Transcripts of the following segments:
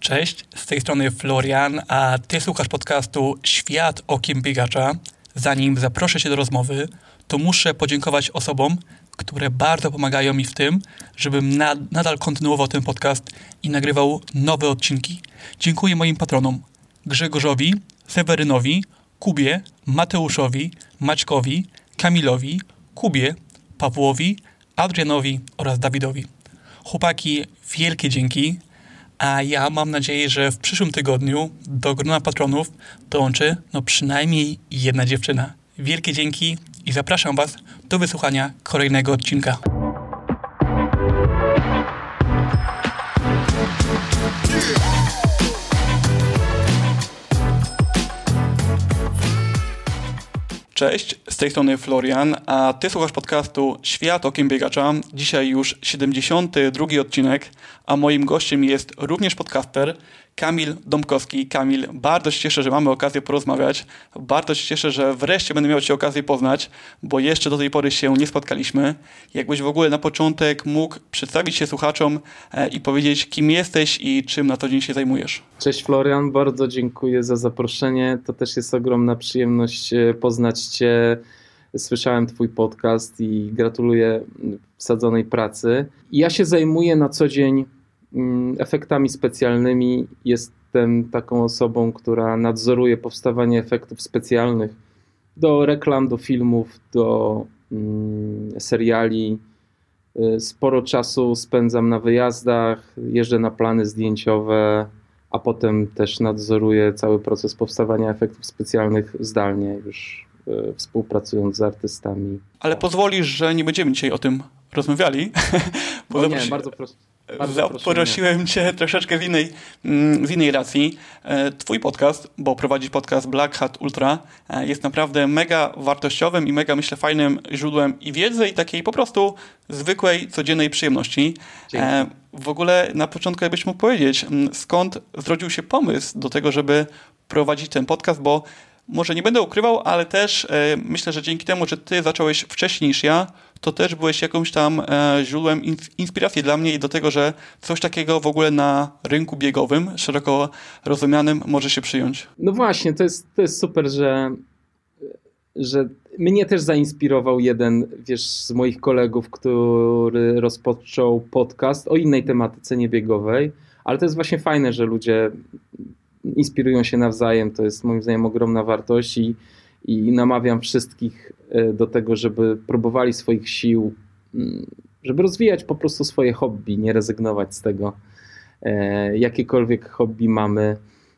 Cześć, z tej strony Florian, a ty słuchasz podcastu Świat okiem biegacza. Zanim zaproszę cię do rozmowy, to muszę podziękować osobom, które bardzo pomagają mi w tym, żebym nadal kontynuował ten podcast i nagrywał nowe odcinki. Dziękuję moim patronom Grzegorzowi, Sewerynowi, Kubie, Mateuszowi, Maćkowi, Kamilowi, Kubie, Pawłowi, Adrianowi oraz Dawidowi. Chłopaki, wielkie dzięki, a ja mam nadzieję, że w przyszłym tygodniu do grona patronów dołączy przynajmniej jedna dziewczyna. Wielkie dzięki i zapraszam Was do wysłuchania kolejnego odcinka. Cześć, z tej strony Florian, a ty słuchasz podcastu Świat okiem biegacza. Dzisiaj już 72 odcinek, a moim gościem jest również podcaster Kamil Dąbkowski. Kamil, bardzo się cieszę, że mamy okazję porozmawiać. Bardzo się cieszę, że wreszcie będę miał cię okazję poznać, bo jeszcze do tej pory się nie spotkaliśmy. Jakbyś w ogóle na początek mógł przedstawić się słuchaczom i powiedzieć, kim jesteś i czym na co dzień się zajmujesz. Cześć Florian, bardzo dziękuję za zaproszenie. To też jest ogromna przyjemność poznać cię. Słyszałem twój podcast i gratuluję wsadzonej pracy. Ja się zajmuję na co dzień efektami specjalnymi. Jestem taką osobą, która nadzoruje powstawanie efektów specjalnych do reklam, do filmów, do seriali. Sporo czasu spędzam na wyjazdach, jeżdżę na plany zdjęciowe, a potem też nadzoruję cały proces powstawania efektów specjalnych zdalnie, już współpracując z artystami. Ale pozwolisz, że nie będziemy dzisiaj o tym rozmawiali? Bo nie, bardzo proszę. Zaprosiłem cię troszeczkę z innej racji. Twój podcast, bo prowadzisz podcast Black Hat Ultra, jest naprawdę mega wartościowym i mega, myślę, fajnym źródłem i wiedzy i takiej po prostu zwykłej, codziennej przyjemności. W ogóle na początku jakbyś mógł powiedzieć, skąd zrodził się pomysł do tego, żeby prowadzić ten podcast, bo może nie będę ukrywał, ale też myślę, że dzięki temu, że ty zacząłeś wcześniej niż ja, to też byłeś jakimś tam źródłem inspiracji dla mnie i do tego, że coś takiego w ogóle na rynku biegowym, szeroko rozumianym, może się przyjąć. No właśnie, to jest super, że mnie też zainspirował jeden, z moich kolegów, który rozpoczął podcast o innej tematyce niebiegowej, ale to jest właśnie fajne, że ludzie inspirują się nawzajem, to jest moim zdaniem ogromna wartość i namawiam wszystkich do tego, żeby próbowali swoich sił, żeby rozwijać po prostu swoje hobby, nie rezygnować z tego. Jakiekolwiek hobby mamy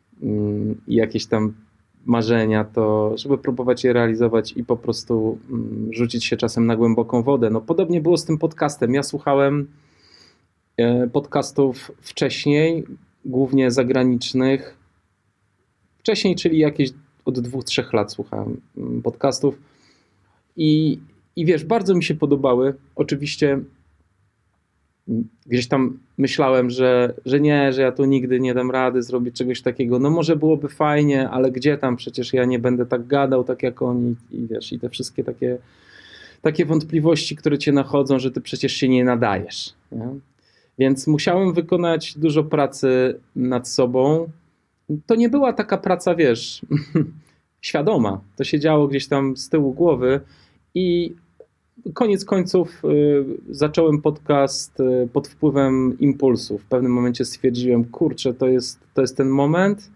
i jakieś tam marzenia, to żeby próbować je realizować i po prostu rzucić się czasem na głęboką wodę. No podobnie było z tym podcastem. Ja słuchałem podcastów wcześniej, głównie zagranicznych. Wcześniej, czyli jakieś od 2-3 lat słuchałem podcastów i bardzo mi się podobały. Oczywiście gdzieś tam myślałem, że ja tu nigdy nie dam rady zrobić czegoś takiego. No może byłoby fajnie, ale gdzie tam, przecież ja nie będę tak gadał, tak jak oni i te wszystkie takie wątpliwości, które cię nachodzą, że ty przecież się nie nadajesz. Nie? Więc musiałem wykonać dużo pracy nad sobą. To nie była taka praca, świadoma. To się działo gdzieś tam z tyłu głowy i koniec końców zacząłem podcast pod wpływem impulsu. W pewnym momencie stwierdziłem, kurczę, to jest ten moment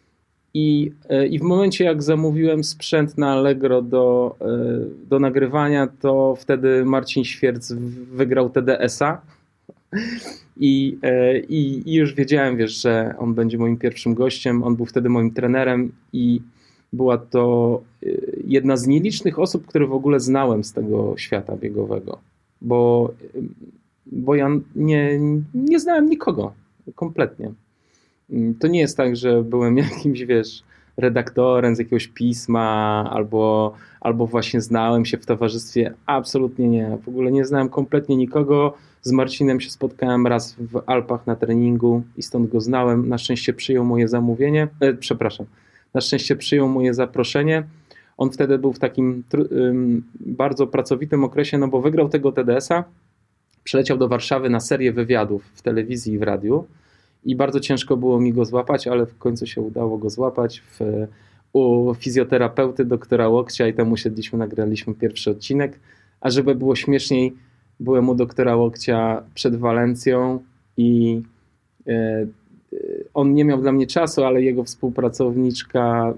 i w momencie jak zamówiłem sprzęt na Allegro do nagrywania, to wtedy Marcin Świerc wygrał TDS-a. I już wiedziałem, że on będzie moim pierwszym gościem. On był wtedy moim trenerem i była to jedna z nielicznych osób, które w ogóle znałem z tego świata biegowego, bo ja nie znałem nikogo kompletnie. To nie jest tak, że byłem jakimś, redaktorem z jakiegoś pisma albo właśnie znałem się w towarzystwie. Absolutnie nie. W ogóle nie znałem kompletnie nikogo. Z Marcinem się spotkałem raz w Alpach na treningu i stąd go znałem. Na szczęście przyjął moje zamówienie. Na szczęście przyjął moje zaproszenie. On wtedy był w takim bardzo pracowitym okresie, no bo wygrał tego TDS-a. Przyleciał do Warszawy na serię wywiadów w telewizji i w radiu. i bardzo ciężko było mi go złapać, ale w końcu się udało go złapać u fizjoterapeuty doktora Łokcia i tam usiedliśmy, nagraliśmy pierwszy odcinek, a żeby było śmieszniej, byłem u doktora Łokcia przed Walencją i on nie miał dla mnie czasu, ale jego współpracowniczka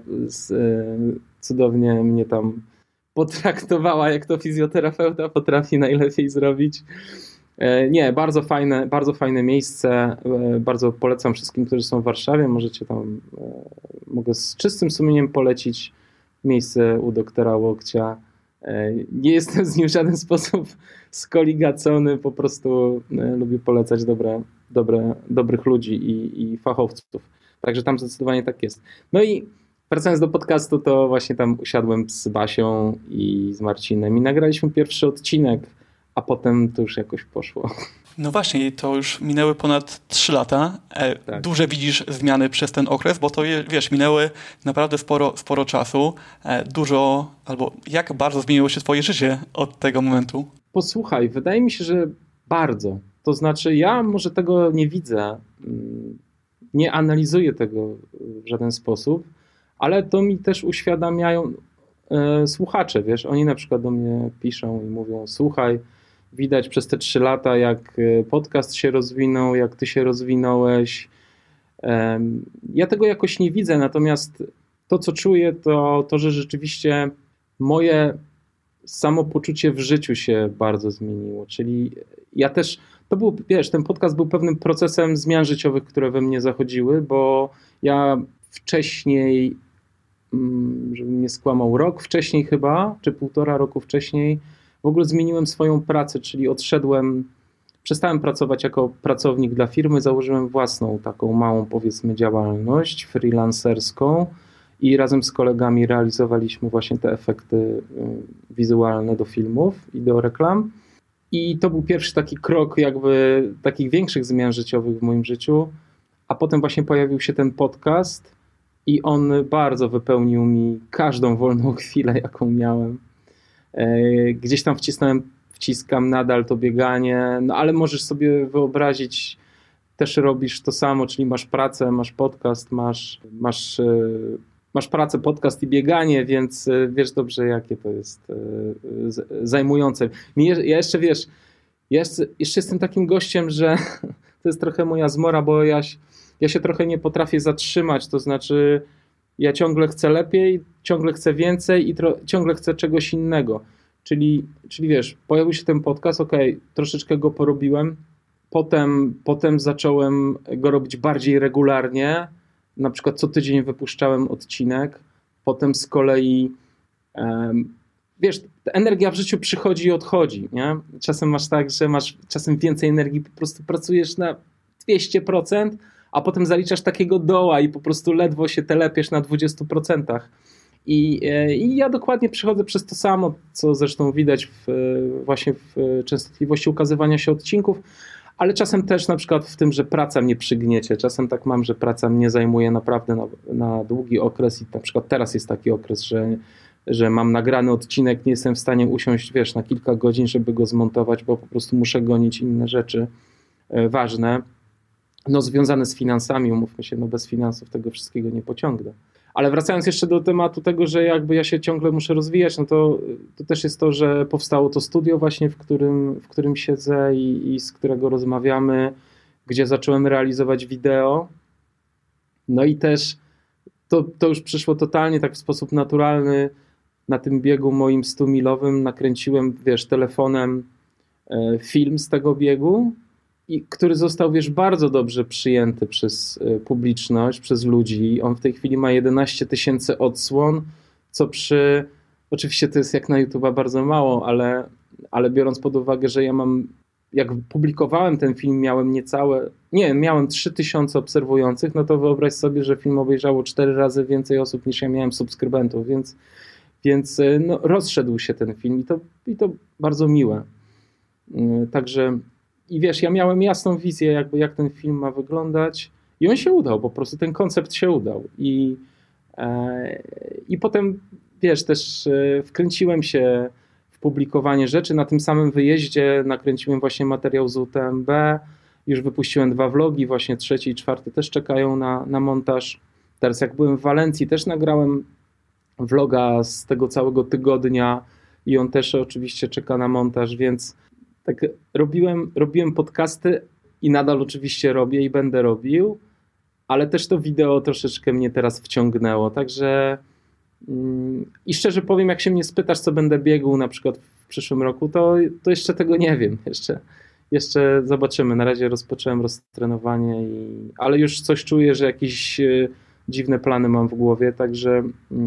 cudownie mnie tam potraktowała, jak to fizjoterapeuta potrafi najlepiej zrobić. Nie, bardzo fajne miejsce. Bardzo polecam wszystkim, którzy są w Warszawie. Możecie tam, mogę z czystym sumieniem polecić miejsce u doktora Łokcia. Nie jestem z nim w żaden sposób skoligacony, po prostu lubię polecać dobrych ludzi i fachowców. Także tam zdecydowanie tak jest. No i wracając do podcastu, to właśnie tam usiadłem z Basią i z Marcinem i nagraliśmy pierwszy odcinek, a potem to już jakoś poszło. No właśnie, to już minęły ponad 3 lata. Tak. Duże widzisz zmiany przez ten okres, bo to wiesz, minęły naprawdę sporo czasu. Dużo, albo jak bardzo zmieniło się twoje życie od tego momentu? Posłuchaj, wydaje mi się, że bardzo. To znaczy ja może tego nie widzę, nie analizuję tego w żaden sposób, ale to mi też uświadamiają słuchacze, wiesz, oni na przykład do mnie piszą i mówią, słuchaj, widać przez te 3 lata, jak podcast się rozwinął, jak ty się rozwinąłeś. Ja tego jakoś nie widzę, natomiast to, co czuję, to że rzeczywiście moje samopoczucie w życiu się bardzo zmieniło. Czyli ja też, to był, wiesz, ten podcast był pewnym procesem zmian życiowych, które we mnie zachodziły, bo ja wcześniej, żebym nie skłamał, rok wcześniej chyba, czy 1,5 roku wcześniej, w ogóle zmieniłem swoją pracę, czyli przestałem pracować jako pracownik dla firmy, założyłem własną taką małą, powiedzmy, działalność freelancerską i razem z kolegami realizowaliśmy właśnie te efekty wizualne do filmów i do reklam. I to był pierwszy taki krok jakby takich większych zmian życiowych w moim życiu, a potem właśnie pojawił się ten podcast i on bardzo wypełnił mi każdą wolną chwilę, jaką miałem. Gdzieś tam wciskam nadal to bieganie, no ale możesz sobie wyobrazić, też robisz to samo, czyli masz pracę, masz podcast, masz pracę, podcast i bieganie, więc wiesz dobrze, jakie to jest zajmujące. Ja jeszcze, wiesz, jeszcze jestem takim gościem, że to jest trochę moja zmora, bo ja się trochę nie potrafię zatrzymać, to znaczy ja ciągle chcę lepiej, ciągle chcę więcej i ciągle chcę czegoś innego. Czyli wiesz, pojawił się ten podcast, troszeczkę go porobiłem, potem zacząłem go robić bardziej regularnie, na przykład co tydzień wypuszczałem odcinek, potem z kolei, wiesz, ta energia w życiu przychodzi i odchodzi, nie? Czasem masz tak, że masz czasem więcej energii, po prostu pracujesz na 200%, a potem zaliczasz takiego doła i po prostu ledwo się telepiesz na 20%. I ja dokładnie przechodzę przez to samo, co zresztą widać właśnie w częstotliwości ukazywania się odcinków, ale czasem też na przykład w tym, że praca mnie przygniecie. Czasem tak mam, że praca mnie zajmuje naprawdę na długi okres i na przykład teraz jest taki okres, że mam nagrany odcinek, nie jestem w stanie usiąść, wiesz, na kilka godzin, żeby go zmontować, bo po prostu muszę gonić inne rzeczy ważne, no związane z finansami, umówmy się, no bez finansów tego wszystkiego nie pociągnę. Ale wracając jeszcze do tematu tego, że jakby ja się ciągle muszę rozwijać, no to też jest to, że powstało to studio właśnie, w którym siedzę i z którego rozmawiamy, gdzie zacząłem realizować wideo. No i też to już przyszło totalnie tak w sposób naturalny. Na tym biegu moim 100-milowym nakręciłem, wiesz, telefonem film z tego biegu, który został, wiesz, bardzo dobrze przyjęty przez publiczność, przez ludzi. On w tej chwili ma 11 000 odsłon, co oczywiście to jest jak na YouTube'a bardzo mało, ale biorąc pod uwagę, że jak publikowałem ten film, miałem 3000 obserwujących, no to wyobraź sobie, że film obejrzało 4 razy więcej osób niż ja miałem subskrybentów, więc no, rozszedł się ten film i to bardzo miłe. Także i wiesz, ja miałem jasną wizję, jakby jak ten film ma wyglądać i on się udał, po prostu ten koncept się udał. I potem, wiesz, też wkręciłem się w publikowanie rzeczy. Na tym samym wyjeździe nakręciłem właśnie materiał z UTMB, Już wypuściłem 2 vlogi, właśnie 3. i 4 też czekają na montaż. Teraz jak byłem w Walencji, też nagrałem vloga z tego całego tygodnia i on też oczywiście czeka na montaż, więc tak robiłem podcasty i nadal oczywiście robię i będę robił, ale też to wideo troszeczkę mnie teraz wciągnęło, także i szczerze powiem, jak się mnie spytasz, co będę biegł na przykład w przyszłym roku, to jeszcze tego nie wiem, jeszcze zobaczymy. Na razie rozpocząłem roztrenowanie, ale już coś czuję, że jakieś dziwne plany mam w głowie, także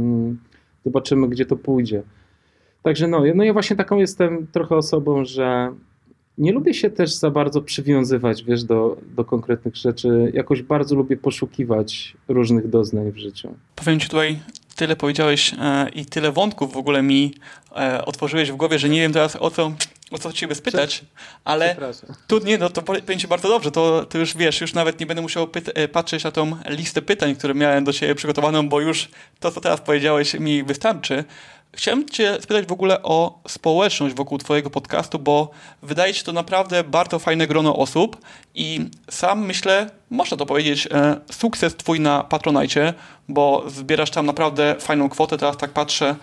zobaczymy, gdzie to pójdzie. Także no ja właśnie taką jestem trochę osobą, że nie lubię się też za bardzo przywiązywać, wiesz, do konkretnych rzeczy. Jakoś bardzo lubię poszukiwać różnych doznań w życiu. Powiem ci tutaj, tyle powiedziałeś i tyle wątków w ogóle mi otworzyłeś w głowie, że nie wiem teraz o co ciebie spytać, ale tu nie, no to powiem ci bardzo dobrze, to już wiesz, już nawet nie będę musiał patrzeć na tą listę pytań, które miałem do ciebie przygotowaną, bo już to, co teraz powiedziałeś, mi wystarczy. Chciałem cię spytać w ogóle o społeczność wokół twojego podcastu, bo wydaje się to naprawdę bardzo fajne grono osób i sam myślę, można to powiedzieć, sukces twój na Patronite, bo zbierasz tam naprawdę fajną kwotę, teraz tak patrzę,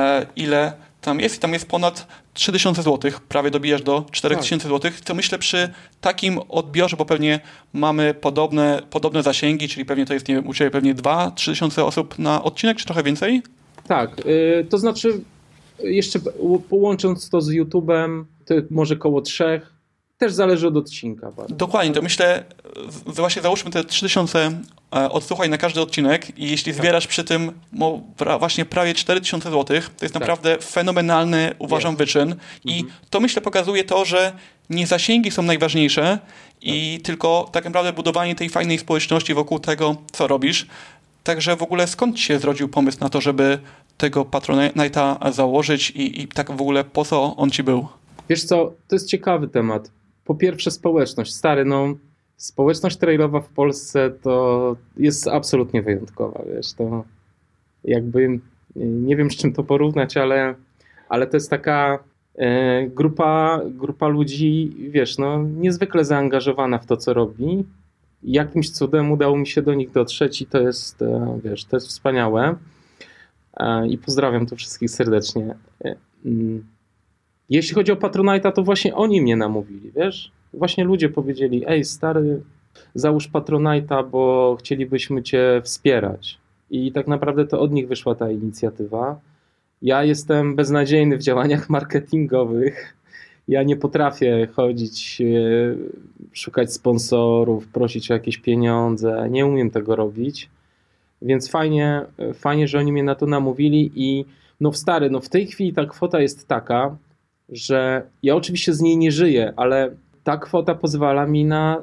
ile tam jest i tam jest ponad 3000 zł, prawie dobijasz do 4000 zł, to myślę przy takim odbiorze, bo pewnie mamy podobne zasięgi, czyli pewnie to jest, nie wiem, u ciebie pewnie 2-3 tysiące osób na odcinek, czy trochę więcej? Tak, to znaczy jeszcze połącząc to z YouTube'em, to może koło 3, też zależy od odcinka. Bardzo. Dokładnie, to myślę, właśnie załóżmy te 3000 odsłuchań na każdy odcinek i jeśli zbierasz przy tym właśnie prawie 4000 zł, to jest naprawdę fenomenalny, uważam, wyczyn i to myślę pokazuje to, że nie zasięgi są najważniejsze i tylko tak naprawdę budowanie tej fajnej społeczności wokół tego, co robisz. Także w ogóle skąd ci się zrodził pomysł na to, żeby tego Patronite'a założyć i tak w ogóle po co on ci był? Wiesz co, to jest ciekawy temat. Po pierwsze społeczność. Stary, społeczność trailowa w Polsce to jest absolutnie wyjątkowa, wiesz, to jakby nie wiem, z czym to porównać, ale to jest taka grupa ludzi, wiesz, niezwykle zaangażowana w to, co robi. Jakimś cudem udało mi się do nich dotrzeć i to jest, wiesz, to jest wspaniałe i pozdrawiam tu wszystkich serdecznie. Jeśli chodzi o Patronite'a, to właśnie oni mnie namówili, wiesz? Właśnie ludzie powiedzieli, ej stary, załóż Patronite'a, bo chcielibyśmy cię wspierać. I tak naprawdę to od nich wyszła ta inicjatywa. Ja jestem beznadziejny w działaniach marketingowych. Ja nie potrafię chodzić, szukać sponsorów, prosić o jakieś pieniądze. Nie umiem tego robić. Więc fajnie, że oni mnie na to namówili i w tej chwili ta kwota jest taka, że ja oczywiście z niej nie żyję, ale ta kwota pozwala mi na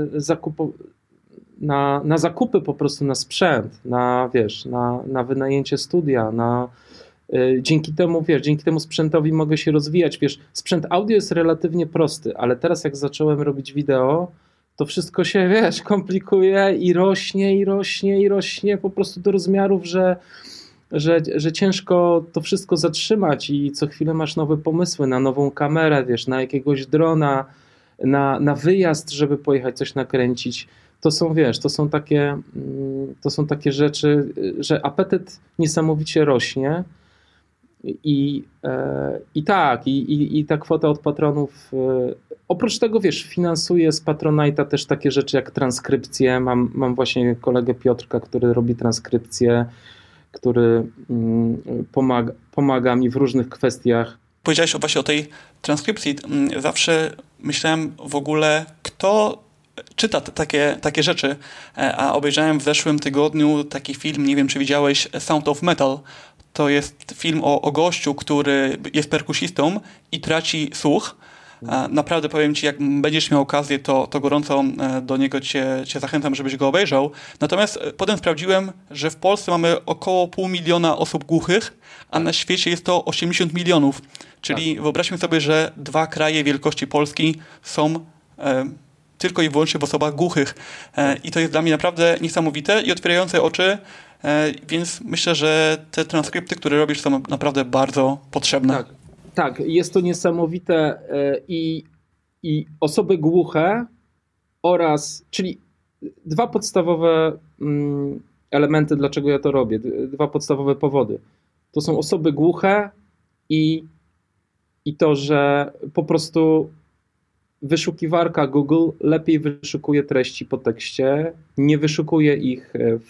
zakupy po prostu, na sprzęt, na wynajęcie studia, dzięki temu sprzętowi mogę się rozwijać. Wiesz, sprzęt audio jest relatywnie prosty, ale teraz jak zacząłem robić wideo, to wszystko się, wiesz, komplikuje i rośnie po prostu do rozmiarów, że ciężko to wszystko zatrzymać i co chwilę masz nowe pomysły na nową kamerę, wiesz, na jakiegoś drona, na wyjazd, żeby pojechać coś nakręcić. To są takie rzeczy, że apetyt niesamowicie rośnie i ta kwota od patronów, oprócz tego, wiesz, finansuje z Patronite'a też takie rzeczy jak transkrypcje. Mam właśnie kolegę Piotrka, który robi transkrypcję, który pomaga mi w różnych kwestiach. Powiedziałeś właśnie o tej transkrypcji. Zawsze myślałem w ogóle, kto czyta takie rzeczy, a obejrzałem w zeszłym tygodniu taki film, nie wiem czy widziałeś, Sound of Metal. To jest film o gościu, który jest perkusistą i traci słuch. Naprawdę powiem ci, jak będziesz miał okazję, to gorąco do niego cię zachęcam, żebyś go obejrzał. Natomiast potem sprawdziłem, że w Polsce mamy około 500 000 osób głuchych, a na świecie jest to 80 milionów. Czyli wyobraźmy sobie, że 2 kraje wielkości Polski są tylko i wyłącznie w osobach głuchych. I to jest dla mnie naprawdę niesamowite i otwierające oczy, więc myślę, że te transkrypty, które robisz, są naprawdę bardzo potrzebne. Tak, jest to niesamowite i osoby głuche czyli dwa podstawowe elementy, dlaczego ja to robię, dwa podstawowe powody. To są osoby głuche i to, że po prostu wyszukiwarka Google lepiej wyszukuje treści po tekście, nie wyszukuje ich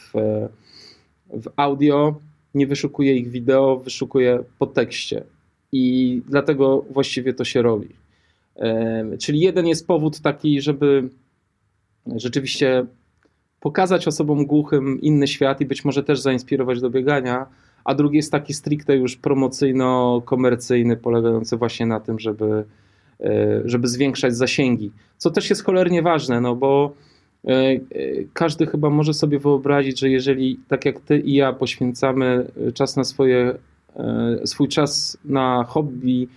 w audio, nie wyszukuje ich wideo, wyszukuje po tekście. I dlatego właściwie to się robi. Czyli jeden jest powód taki, żeby rzeczywiście pokazać osobom głuchym inny świat i być może też zainspirować do biegania, a drugi jest taki stricte już promocyjno-komercyjny, polegający właśnie na tym, żeby zwiększać zasięgi. Co też jest cholernie ważne, no bo każdy chyba może sobie wyobrazić, że jeżeli tak jak ty i ja poświęcamy czas na swój czas na hobby,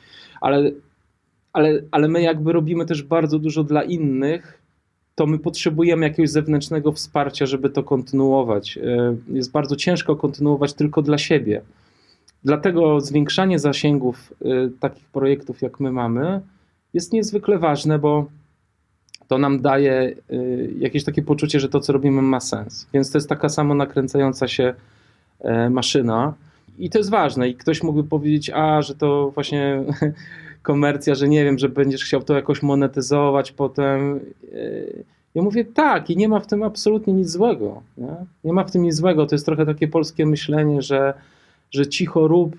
ale my jakby robimy też bardzo dużo dla innych, to my potrzebujemy jakiegoś zewnętrznego wsparcia, żeby to kontynuować. Jest bardzo ciężko kontynuować tylko dla siebie. Dlatego zwiększanie zasięgów takich projektów, jak my mamy, jest niezwykle ważne, bo to nam daje jakieś takie poczucie, że to, co robimy, ma sens. Więc to jest taka samo nakręcająca się maszyna. I to jest ważne. I ktoś mógłby powiedzieć, że to właśnie komercja, że nie wiem, że będziesz chciał to jakoś monetyzować potem. Ja mówię tak i nie ma w tym absolutnie nic złego. Nie ma w tym nic złego. To jest trochę takie polskie myślenie, że cicho rób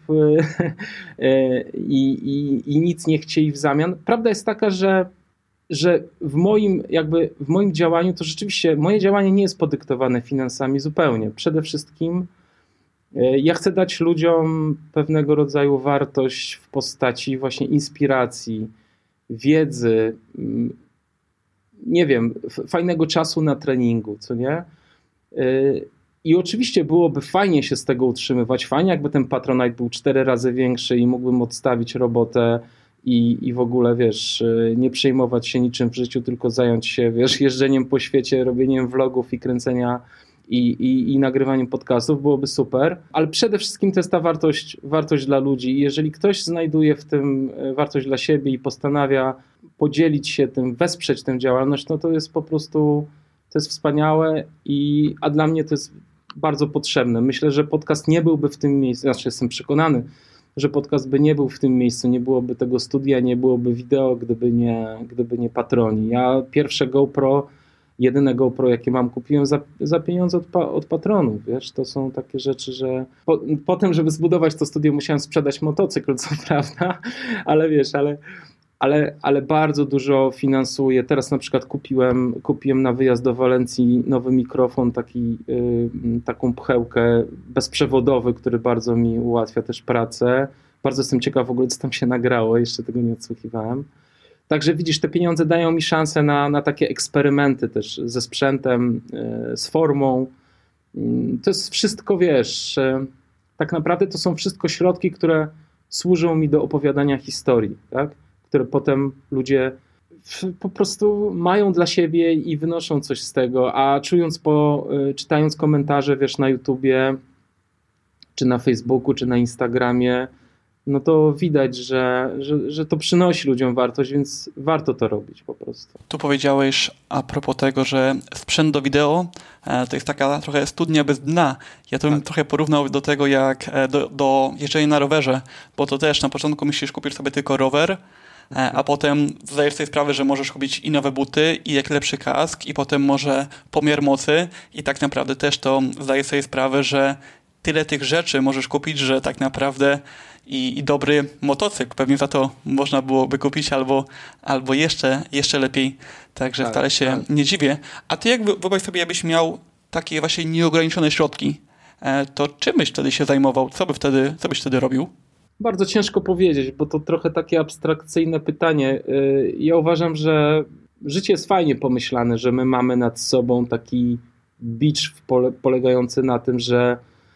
i nic nie chcieli w zamian. Prawda jest taka, że w moim działaniu to rzeczywiście moje działanie nie jest podyktowane finansami zupełnie. Przede wszystkim ja chcę dać ludziom pewnego rodzaju wartość w postaci właśnie inspiracji, wiedzy, nie wiem, fajnego czasu na treningu, co nie? I oczywiście byłoby fajnie się z tego utrzymywać, fajnie jakby ten Patronite był 4 razy większy i mógłbym odstawić robotę i w ogóle, wiesz, nie przejmować się niczym w życiu, tylko zająć się, wiesz, jeżdżeniem po świecie, robieniem vlogów i kręcenia i nagrywaniem podcastów, byłoby super, ale przede wszystkim to jest ta wartość dla ludzi i jeżeli ktoś znajduje w tym wartość dla siebie i postanawia podzielić się tym, wesprzeć tę działalność, no to jest po prostu, to jest wspaniałe a dla mnie to jest bardzo potrzebne. Myślę, że podcast nie byłby w tym miejscu, znaczy jestem przekonany, że podcast by nie był w tym miejscu, nie byłoby tego studia, nie byłoby wideo, gdyby nie patroni. Ja pierwsze GoPro, jedyne GoPro, jakie mam, kupiłem za pieniądze od patronów, wiesz, to są takie rzeczy, że potem, żeby zbudować to studio, musiałem sprzedać motocykl, co prawda, ale wiesz, ale bardzo dużo finansuję. Teraz na przykład kupiłem na wyjazd do Walencji nowy mikrofon, taką pchełkę bezprzewodowy, który bardzo mi ułatwia też pracę. Bardzo jestem ciekaw w ogóle, co tam się nagrało, jeszcze tego nie odsłuchiwałem. Także widzisz, te pieniądze dają mi szansę na takie eksperymenty też ze sprzętem, z formą. To jest wszystko, wiesz, tak naprawdę to są wszystko środki, które służą mi do opowiadania historii, tak? Które potem ludzie po prostu mają dla siebie i wynoszą coś z tego, a czytając komentarze, wiesz, na YouTubie, czy na Facebooku, czy na Instagramie, no to widać, że to przynosi ludziom wartość, więc warto to robić po prostu. Tu powiedziałeś a propos tego, że sprzęt do wideo to jest taka trochę studnia bez dna. Ja to bym trochę porównał do tego jak do jeżdżenia na rowerze, bo to też na początku myślisz, kupisz sobie tylko rower, a potem zdajesz sobie sprawę, że możesz kupić i nowe buty, i jak lepszy kask, i potem może pomiar mocy i tak naprawdę też to zdajesz sobie sprawę, że tyle tych rzeczy możesz kupić, że tak naprawdę i dobry motocykl pewnie za to można byłoby kupić albo jeszcze lepiej. Także wcale się nie dziwię. A ty jak wyobraź sobie, jakbyś miał takie właśnie nieograniczone środki, to czym byś wtedy się zajmował? Co byś wtedy robił? Bardzo ciężko powiedzieć, bo to trochę takie abstrakcyjne pytanie. Ja uważam, że życie jest fajnie pomyślane, że my mamy nad sobą taki bicz polegający na tym, że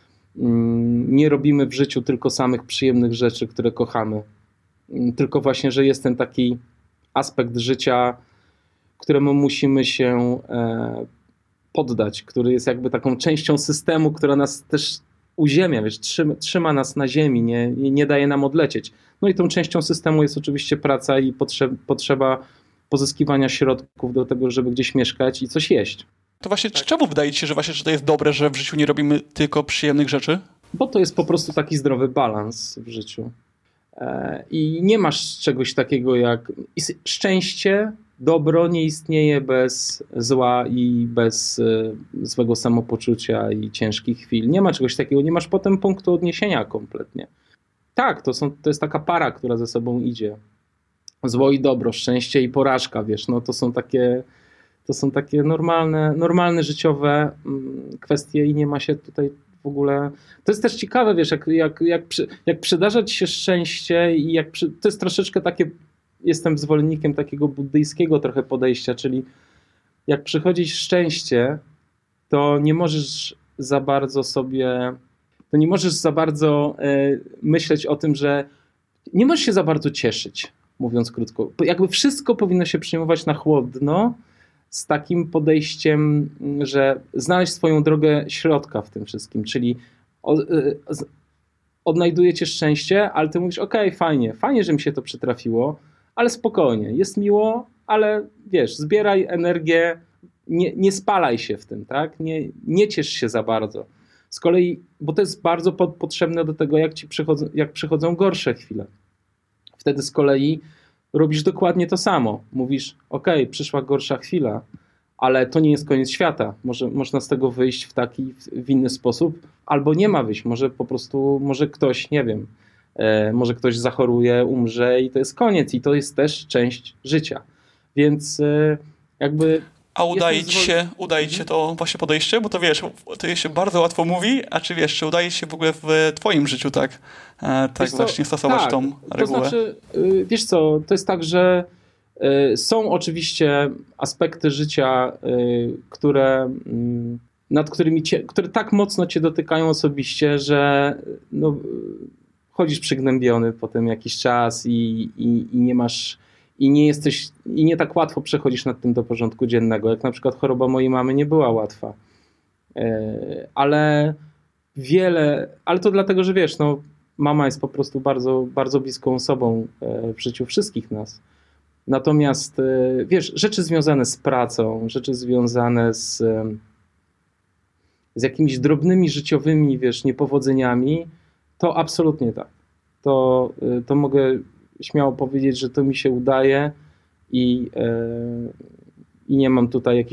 nie robimy w życiu tylko samych przyjemnych rzeczy, które kochamy. Tylko właśnie, że jest ten taki aspekt życia, któremu musimy się poddać, który jest jakby taką częścią systemu, która nas też uziemia, wiesz, trzyma nas na ziemi, nie daje nam odlecieć. No i tą częścią systemu jest oczywiście praca i potrzeba pozyskiwania środków do tego, żeby gdzieś mieszkać i coś jeść. To właśnie czemu wydaje ci się, że właśnie, że to jest dobre, że w życiu nie robimy tylko przyjemnych rzeczy? Bo to jest po prostu taki zdrowy balans w życiu. I nie masz czegoś takiego jak szczęście, dobro nie istnieje bez zła i bez złego samopoczucia i ciężkich chwil. Nie ma czegoś takiego, nie masz potem punktu odniesienia kompletnie. Tak, to jest taka para, która ze sobą idzie. Zło i dobro, szczęście i porażka, wiesz, no to są takie normalne życiowe kwestie i nie ma się tutaj w ogóle... To jest też ciekawe, wiesz, jak przydarza ci się szczęście i to jest troszeczkę takie, jestem zwolennikiem takiego buddyjskiego trochę podejścia, czyli jak przychodzi szczęście, to nie możesz za bardzo myśleć o tym, że nie możesz się za bardzo cieszyć, mówiąc krótko. Jakby wszystko powinno się przyjmować na chłodno, z takim podejściem, że znaleźć swoją drogę środka w tym wszystkim, czyli odnajdujecie szczęście, ale ty mówisz, okej, fajnie, że mi się to przytrafiło, ale spokojnie, jest miło, ale wiesz, zbieraj energię, nie spalaj się w tym, tak? Nie ciesz się za bardzo. Z kolei, bo to jest bardzo potrzebne do tego, jak przychodzą gorsze chwile. Wtedy z kolei robisz dokładnie to samo. Mówisz, okej, przyszła gorsza chwila, ale to nie jest koniec świata. Można z tego wyjść w inny sposób, albo nie ma wyjść. Może ktoś, nie wiem, może ktoś zachoruje, umrze i to jest koniec. I to jest też część życia. Więc jakby... A udaje ci się to właśnie podejście? Bo to wiesz, to się bardzo łatwo mówi, a czy wiesz, czy udaje ci się w ogóle w twoim życiu tak właśnie stosować tą regułę? To znaczy, wiesz co, to jest tak, że są oczywiście aspekty życia, które tak mocno cię dotykają osobiście, że no, chodzisz przygnębiony potem jakiś czas i nie masz... I nie tak łatwo przechodzisz nad tym do porządku dziennego, jak na przykład choroba mojej mamy nie była łatwa. Ale to dlatego, że wiesz, no, mama jest po prostu bardzo, bardzo bliską osobą w życiu wszystkich nas. Natomiast wiesz, rzeczy związane z pracą, rzeczy związane z jakimiś drobnymi życiowymi, wiesz, niepowodzeniami, to absolutnie tak. To mogę śmiało powiedzieć, że to mi się udaje i nie mam tutaj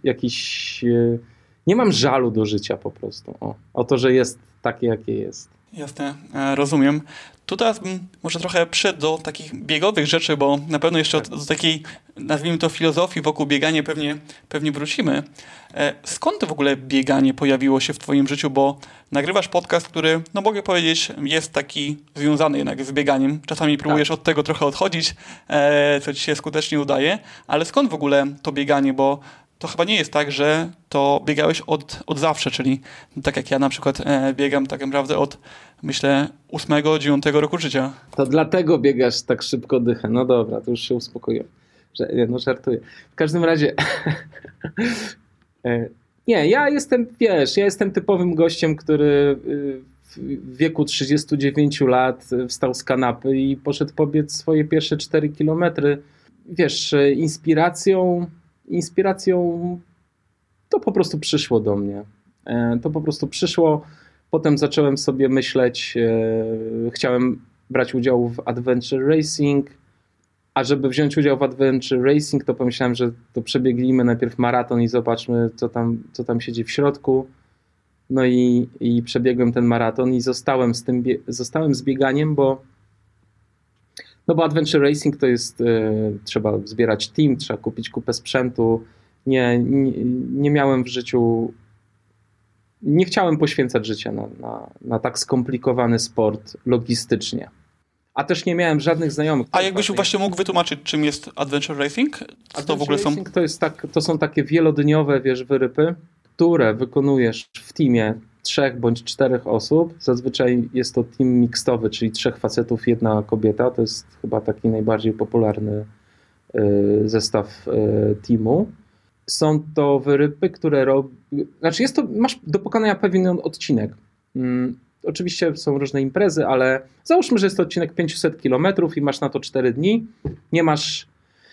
nie mam żalu do życia po prostu. O to, że jest takie, jakie jest. Jasne, rozumiem. Tu teraz może trochę przejdę do takich biegowych rzeczy, bo na pewno jeszcze do takiej, nazwijmy to, filozofii wokół biegania pewnie wrócimy. Skąd w ogóle bieganie pojawiło się w twoim życiu? Bo nagrywasz podcast, który, no mogę powiedzieć, jest taki związany jednak z bieganiem. Czasami próbujesz od tego trochę odchodzić, co ci się skutecznie udaje. Ale skąd w ogóle to bieganie? Bo to chyba nie jest tak, że to biegałeś od zawsze, czyli tak jak ja na przykład biegam tak naprawdę od, myślę, 8-9 roku życia. To dlatego biegasz tak szybko dychę. No dobra, to już się uspokoiłem. No żartuję. W każdym razie nie, ja jestem typowym gościem, który w wieku 39 lat wstał z kanapy i poszedł pobiec swoje pierwsze 4 kilometry. Wiesz, inspiracją to po prostu przyszło do mnie. Potem zacząłem sobie myśleć, chciałem brać udział w Adventure Racing, a żeby wziąć udział w Adventure Racing, to pomyślałem, że to przebiegnijmy najpierw maraton i zobaczmy, co tam siedzi w środku. No i przebiegłem ten maraton i zostałem z bieganiem, bo Adventure Racing to jest, trzeba zbierać team, trzeba kupić kupę sprzętu. Nie miałem w życiu, nie chciałem poświęcać życia na tak skomplikowany sport logistycznie. A też nie miałem żadnych znajomych. A jakbyś właśnie mógł wytłumaczyć, czym jest Adventure Racing? Co w ogóle Racing to są takie wielodniowe, wiesz, wyrypy, które wykonujesz w teamie 3 bądź 4 osób. Zazwyczaj jest to team mixtowy, czyli 3 facetów, 1 kobieta. To jest chyba taki najbardziej popularny zestaw teamu. Są to wyrypy, które masz do pokonania pewien odcinek. Oczywiście są różne imprezy, ale załóżmy, że jest to odcinek 500 km i masz na to 4 dni.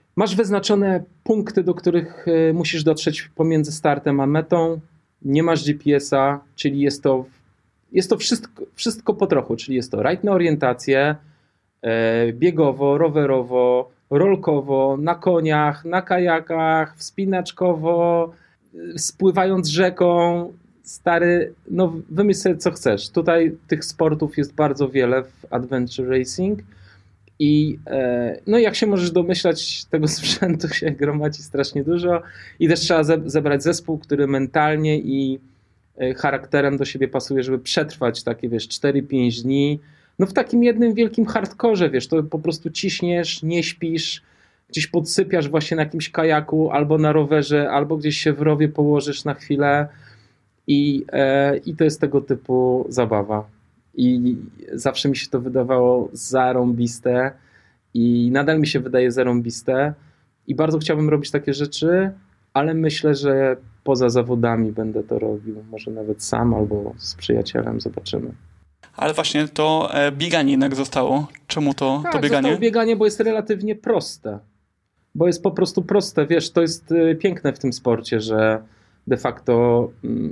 Masz wyznaczone punkty, do których musisz dotrzeć pomiędzy startem a metą. Nie masz GPS-a, czyli jest to wszystko po trochu, czyli jest to rajd na orientację, biegowo, rowerowo, rolkowo, na koniach, na kajakach, wspinaczkowo, spływając rzeką. Stary, no wymyśl sobie co chcesz. Tutaj tych sportów jest bardzo wiele w Adventure Racing i no jak się możesz domyślać, tego sprzętu się gromadzi strasznie dużo i też trzeba zebrać zespół, który mentalnie i charakterem do siebie pasuje, żeby przetrwać takie, wiesz, 4-5 dni. No w takim jednym wielkim hardkorze, wiesz, to po prostu ciśniesz, nie śpisz, gdzieś podsypiasz właśnie na jakimś kajaku albo na rowerze, albo gdzieś się w rowie położysz na chwilę i to jest tego typu zabawa. I zawsze mi się to wydawało zarąbiste i nadal mi się wydaje zarąbiste i bardzo chciałbym robić takie rzeczy, ale myślę, że poza zawodami będę to robił. Może nawet sam albo z przyjacielem, zobaczymy. Ale właśnie to bieganie jednak zostało. Czemu to bieganie? Zostało bieganie, bo jest relatywnie proste. Bo jest po prostu proste. Wiesz, to jest piękne w tym sporcie, że de facto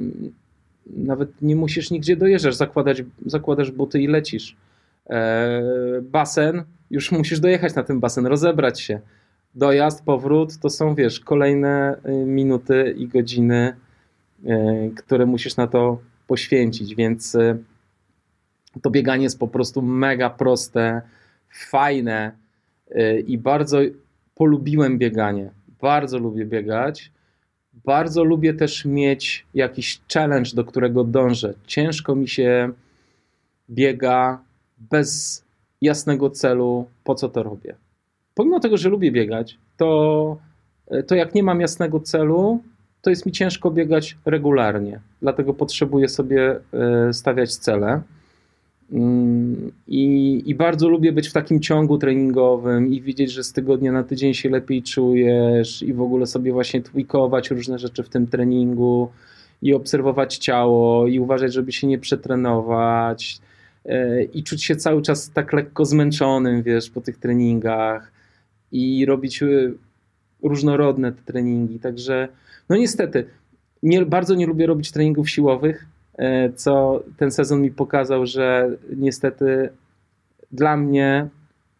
nawet nie musisz nigdzie dojeżdżać. Zakładasz buty i lecisz. Basen, już musisz dojechać na ten basen, rozebrać się. Dojazd, powrót, to są, wiesz, kolejne minuty i godziny, które musisz na to poświęcić, więc to bieganie jest po prostu mega proste, fajne i bardzo polubiłem bieganie. Bardzo lubię biegać. Bardzo lubię też mieć jakiś challenge, do którego dążę. Ciężko mi się biega bez jasnego celu, po co to robię. Pomimo tego, że lubię biegać, to jak nie mam jasnego celu, to jest mi ciężko biegać regularnie. Dlatego potrzebuję sobie stawiać cele. I bardzo lubię być w takim ciągu treningowym i widzieć, że z tygodnia na tydzień się lepiej czujesz i w ogóle sobie właśnie tweakować różne rzeczy w tym treningu i obserwować ciało i uważać, żeby się nie przetrenować i czuć się cały czas tak lekko zmęczonym, wiesz, po tych treningach i robić różnorodne te treningi. Także no niestety bardzo nie lubię robić treningów siłowych, co ten sezon mi pokazał, że niestety dla mnie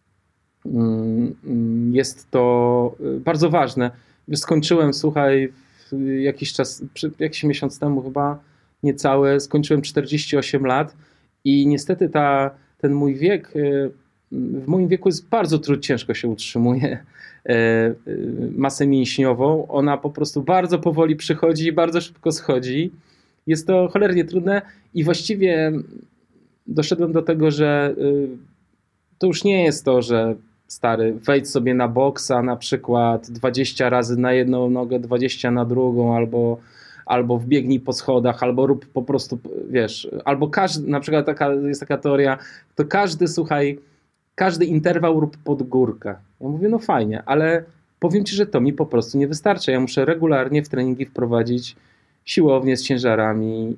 jest to bardzo ważne. Skończyłem, słuchaj, jakiś miesiąc temu chyba, niecałe, skończyłem 48 lat i niestety ten mój wiek, w moim wieku jest bardzo ciężko się utrzymuje masę mięśniową. Ona po prostu bardzo powoli przychodzi i bardzo szybko schodzi. Jest to cholernie trudne i właściwie doszedłem do tego, że to już nie jest to, że stary, wejdź sobie na boksa na przykład 20 razy na jedną nogę, 20 na drugą, albo wbiegnij po schodach, albo rób po prostu, wiesz, albo na przykład jest taka teoria, to każdy interwał rób pod górkę. Ja mówię, no fajnie, ale powiem ci, że to mi po prostu nie wystarcza. Ja muszę regularnie w treningi wprowadzić siłownię z ciężarami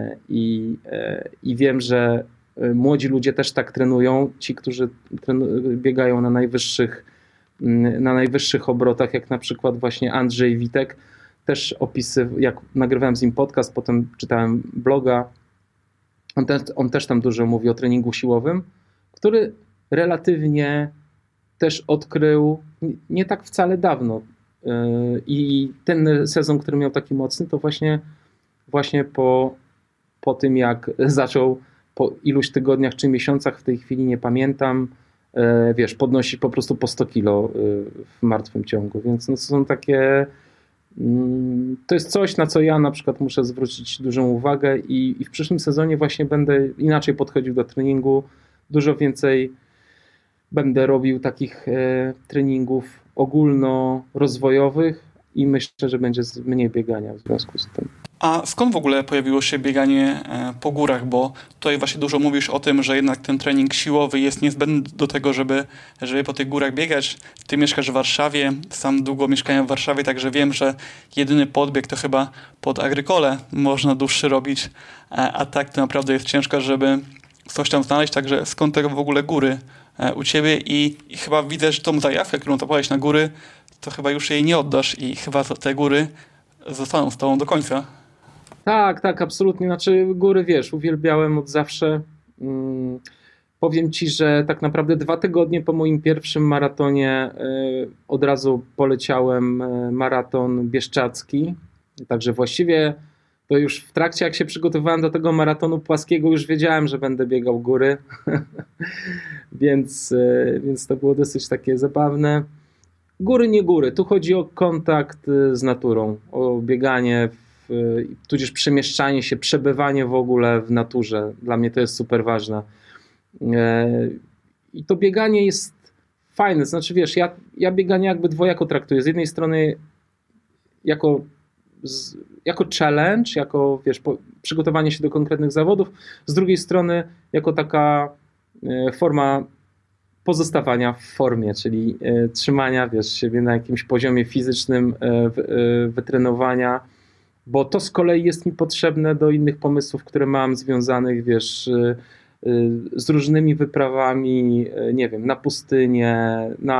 i wiem, że młodzi ludzie też tak trenują. Ci, którzy biegają na najwyższych obrotach, jak na przykład właśnie Andrzej Witek, też jak nagrywałem z nim podcast, potem czytałem bloga, on też tam dużo mówi o treningu siłowym, który relatywnie też odkrył nie tak wcale dawno. I ten sezon, który miał taki mocny, to właśnie po tym, jak zaczął po iluś tygodniach czy miesiącach, w tej chwili nie pamiętam, wiesz, podnosić po prostu po 100 kilo w martwym ciągu. Więc no, to są takie... To jest coś, na co ja na przykład muszę zwrócić dużą uwagę i w przyszłym sezonie właśnie będę inaczej podchodził do treningu. Dużo więcej będę robił takich treningów ogólnorozwojowych i myślę, że będzie mniej biegania w związku z tym. A skąd w ogóle pojawiło się bieganie po górach? Bo tutaj właśnie dużo mówisz o tym, że jednak ten trening siłowy jest niezbędny do tego, żeby po tych górach biegać. Ty mieszkasz w Warszawie, sam długo mieszkałem w Warszawie, także wiem, że jedyny podbieg to chyba pod Agrykole można dłuższy robić, a tak to naprawdę jest ciężko, żeby coś tam znaleźć. Także skąd tego w ogóle góry u ciebie? I chyba widzę, że tą zajawkę, którą zapałeś na góry, to chyba już jej nie oddasz i chyba te góry zostaną z tobą do końca. Tak, absolutnie. Znaczy góry, wiesz, uwielbiałem od zawsze. Powiem ci, że tak naprawdę 2 tygodnie po moim pierwszym maratonie od razu poleciałem maraton bieszczacki. Także właściwie to już w trakcie, jak się przygotowywałem do tego maratonu płaskiego, już wiedziałem, że będę biegał góry. więc to było dosyć takie zabawne. Góry, nie góry. Tu chodzi o kontakt z naturą, o bieganie, tudzież przemieszczanie się, przebywanie w ogóle w naturze. Dla mnie to jest super ważne. I to bieganie jest fajne. Znaczy, wiesz, ja bieganie jakby dwojako traktuję. Z jednej strony jako challenge, jako, wiesz, przygotowanie się do konkretnych zawodów, z drugiej strony jako taka forma pozostawania w formie, czyli trzymania, wiesz, siebie na jakimś poziomie fizycznym, wytrenowania, bo to z kolei jest mi potrzebne do innych pomysłów, które mam związanych, wiesz, z różnymi wyprawami, nie wiem, na pustynię,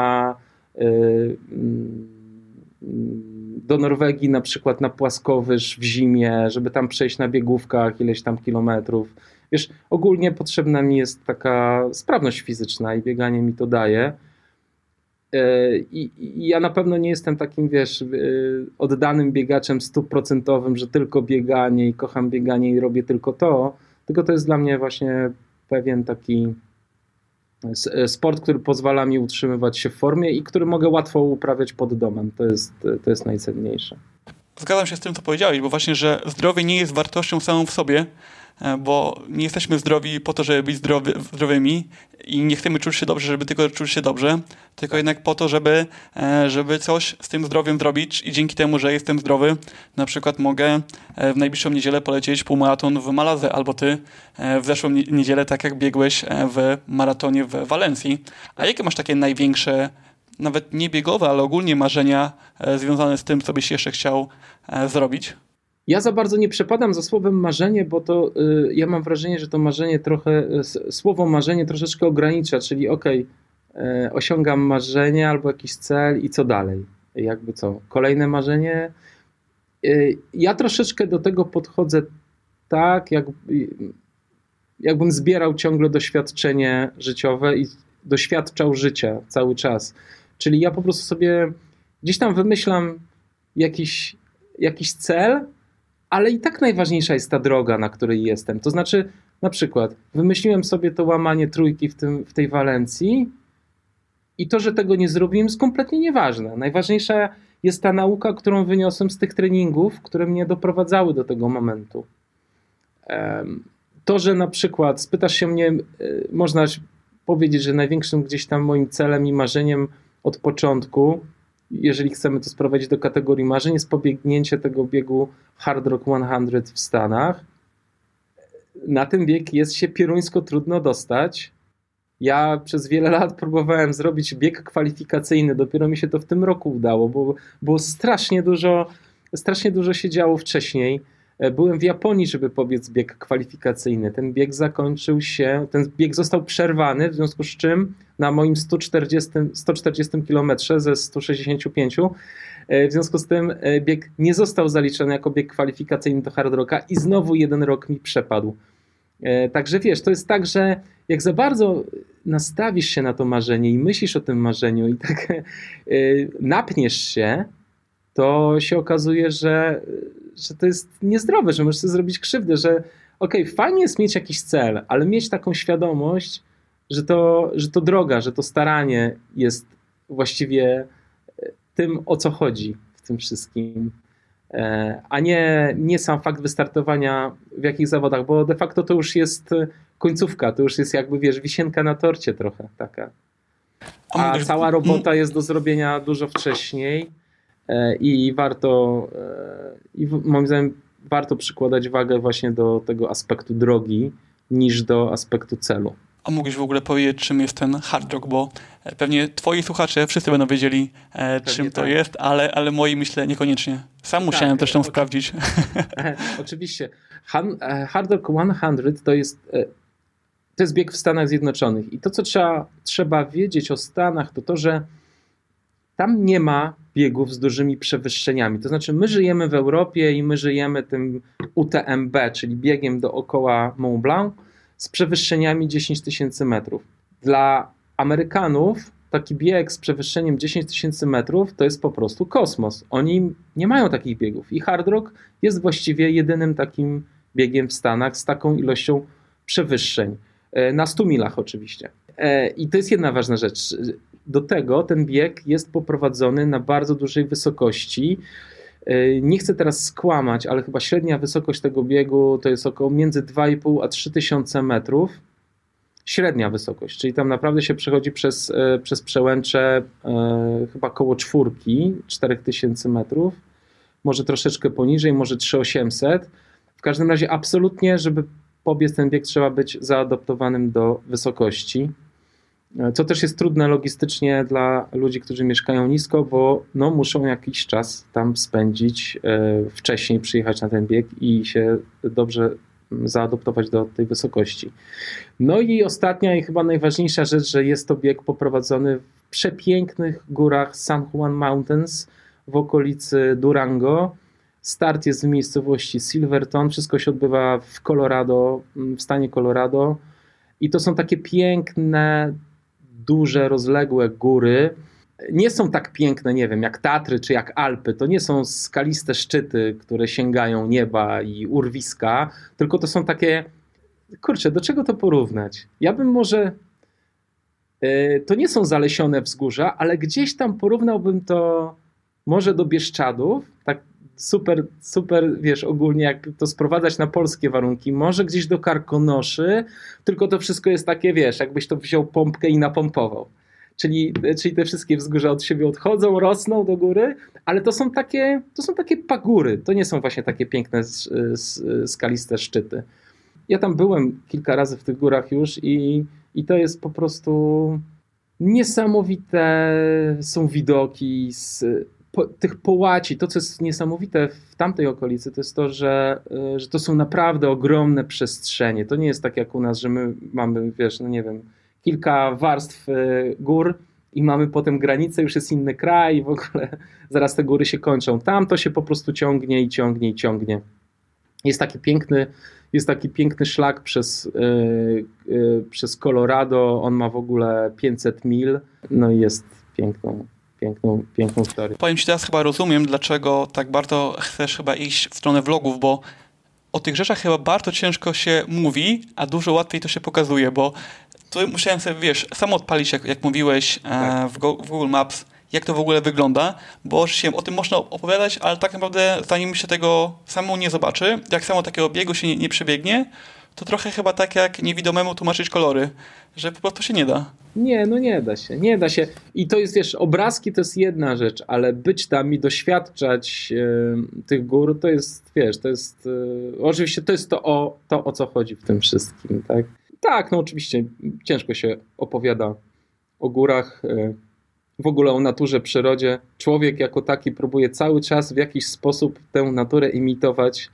do Norwegii na przykład na płaskowyż w zimie, żeby tam przejść na biegówkach ileś tam kilometrów. Wiesz, ogólnie potrzebna mi jest taka sprawność fizyczna i bieganie mi to daje. I ja na pewno nie jestem takim, wiesz, oddanym biegaczem 100%, że tylko bieganie i kocham bieganie i robię tylko to, tylko to jest dla mnie właśnie pewien taki sport, który pozwala mi utrzymywać się w formie i który mogę łatwo uprawiać pod domem. To jest najcenniejsze. Zgadzam się z tym, co powiedziałeś, bo właśnie, że zdrowie nie jest wartością samą w sobie, bo nie jesteśmy zdrowi po to, żeby być zdrowymi i nie chcemy czuć się dobrze, żeby tylko czuć się dobrze, tylko jednak po to, żeby coś z tym zdrowiem zrobić i dzięki temu, że jestem zdrowy, na przykład mogę w najbliższą niedzielę polecieć półmaraton w Maladze, albo ty w zeszłą niedzielę, tak jak biegłeś w maratonie w Walencji. A jakie masz takie największe, nawet nie biegowe, ale ogólnie marzenia związane z tym, co byś jeszcze chciał zrobić? Ja za bardzo nie przepadam za słowem marzenie, bo to ja mam wrażenie, że to marzenie słowo marzenie troszeczkę ogranicza, czyli osiągam marzenie albo jakiś cel i co dalej? Jakby co? Kolejne marzenie? Ja troszeczkę do tego podchodzę tak, jakbym zbierał ciągle doświadczenie życiowe i doświadczał życia cały czas. Czyli ja po prostu sobie gdzieś tam wymyślam jakiś cel, ale i tak najważniejsza jest ta droga, na której jestem. To znaczy, na przykład, wymyśliłem sobie to łamanie trójki w tej Walencji i to, że tego nie zrobiłem, jest kompletnie nieważne. Najważniejsza jest ta nauka, którą wyniosłem z tych treningów, które mnie doprowadzały do tego momentu. To, że na przykład spytasz się mnie, można powiedzieć, że największym gdzieś tam moim celem i marzeniem od początku, jeżeli chcemy to sprowadzić do kategorii marzeń, jest pobiegnięcie tego biegu Hard Rock 100 w Stanach. Na ten bieg jest się pieruńsko trudno dostać. Ja przez wiele lat próbowałem zrobić bieg kwalifikacyjny, dopiero mi się to w tym roku udało, bo było strasznie dużo się działo wcześniej. Byłem w Japonii, żeby pobiec bieg kwalifikacyjny. Ten bieg został przerwany, w związku z czym na moim 140 km ze 165, w związku z tym bieg nie został zaliczony jako bieg kwalifikacyjny do Hard Rocka i znowu 1 rok mi przepadł. Także wiesz, to jest tak, że jak za bardzo nastawisz się na to marzenie i myślisz o tym marzeniu i tak napniesz się, to się okazuje, że to jest niezdrowe, że możesz sobie zrobić krzywdę, że fajnie jest mieć jakiś cel, ale mieć taką świadomość, że to droga, że to staranie jest właściwie tym, o co chodzi w tym wszystkim, a nie sam fakt wystartowania w jakich zawodach, bo de facto to już jest końcówka, to już jest jakby, wiesz, wisienka na torcie trochę taka. A cała robota jest do zrobienia dużo wcześniej i moim zdaniem warto przykładać wagę właśnie do tego aspektu drogi niż do aspektu celu. A mógłbyś w ogóle powiedzieć, czym jest ten hard rock, bo pewnie twoi słuchacze wszyscy będą wiedzieli, czym to jest, ale moi myślę niekoniecznie. Sam musiałem też tam sprawdzić. Oczywiście. Hard Rock 100 to jest bieg w Stanach Zjednoczonych i to, co trzeba wiedzieć o Stanach, to, że tam nie ma biegów z dużymi przewyższeniami. To znaczy my żyjemy w Europie i my żyjemy tym UTMB, czyli biegiem dookoła Mont Blanc z przewyższeniami 10 000 metrów. Dla Amerykanów taki bieg z przewyższeniem 10 000 metrów to jest po prostu kosmos. Oni nie mają takich biegów i hard rock jest właściwie jedynym takim biegiem w Stanach z taką ilością przewyższeń. Na 100 milach oczywiście. I to jest jedna ważna rzecz. Do tego ten bieg jest poprowadzony na bardzo dużej wysokości. Nie chcę teraz skłamać, ale chyba średnia wysokość tego biegu to jest około między 2,5 a 3 tysiące metrów. Średnia wysokość, czyli tam naprawdę się przechodzi przez przełęcze chyba koło 4 tysięcy metrów. Może troszeczkę poniżej, może 3800. W każdym razie absolutnie, żeby pobiec ten bieg, trzeba być zaadoptowanym do wysokości. Co też jest trudne logistycznie dla ludzi, którzy mieszkają nisko, bo no, muszą jakiś czas tam spędzić, wcześniej przyjechać na ten bieg i się dobrze zaadoptować do tej wysokości. No i ostatnia i chyba najważniejsza rzecz, że jest to bieg poprowadzony w przepięknych górach San Juan Mountains w okolicy Durango. Start jest w miejscowości Silverton, wszystko się odbywa w Colorado, w stanie Colorado i to są takie piękne, duże, rozległe góry. Nie są tak piękne, nie wiem, jak Tatry czy jak Alpy. To nie są skaliste szczyty, które sięgają nieba i urwiska, tylko to są takie, kurczę, do czego to porównać? Ja bym może, to nie są zalesione wzgórza, ale gdzieś tam porównałbym to może do Bieszczadów, tak super, wiesz, ogólnie jak to sprowadzać na polskie warunki, może gdzieś do Karkonoszy, tylko to wszystko jest takie, wiesz, jakbyś to wziął pompkę i napompował. Czyli te wszystkie wzgórza od siebie odchodzą, rosną do góry, ale to są takie pagóry, to nie są właśnie takie piękne, skaliste szczyty. Ja tam byłem kilka razy w tych górach już i to jest po prostu niesamowite są widoki tych połaci. To, co jest niesamowite w tamtej okolicy, to jest to, że to są naprawdę ogromne przestrzenie. To nie jest tak jak u nas, że my mamy, wiesz, no nie wiem, kilka warstw gór i mamy potem granicę, już jest inny kraj i w ogóle zaraz te góry się kończą. Tam to się po prostu ciągnie i ciągnie i ciągnie. Jest taki piękny szlak przez Colorado, on ma w ogóle 500 mil, no i jest piękną historię. Powiem ci, teraz chyba rozumiem, dlaczego tak bardzo chcesz chyba iść w stronę vlogów, bo o tych rzeczach chyba bardzo ciężko się mówi, a dużo łatwiej to się pokazuje, bo to musiałem sobie, wiesz, sam odpalić, jak mówiłeś tak. w Google Maps, jak to w ogóle wygląda, bo o tym można opowiadać, ale tak naprawdę zanim się tego samemu nie zobaczy, jak samo takiego biegu się nie przebiegnie, to trochę chyba tak jak niewidomemu tłumaczyć kolory, że po prostu się nie da. Nie, no nie da się. I to jest, wiesz, obrazki to jest jedna rzecz, ale być tam i doświadczać tych gór, to jest, wiesz, oczywiście to jest to, o co chodzi w tym wszystkim, tak? Tak, no oczywiście ciężko się opowiada o górach, w ogóle o naturze, przyrodzie. Człowiek jako taki próbuje cały czas w jakiś sposób tę naturę imitować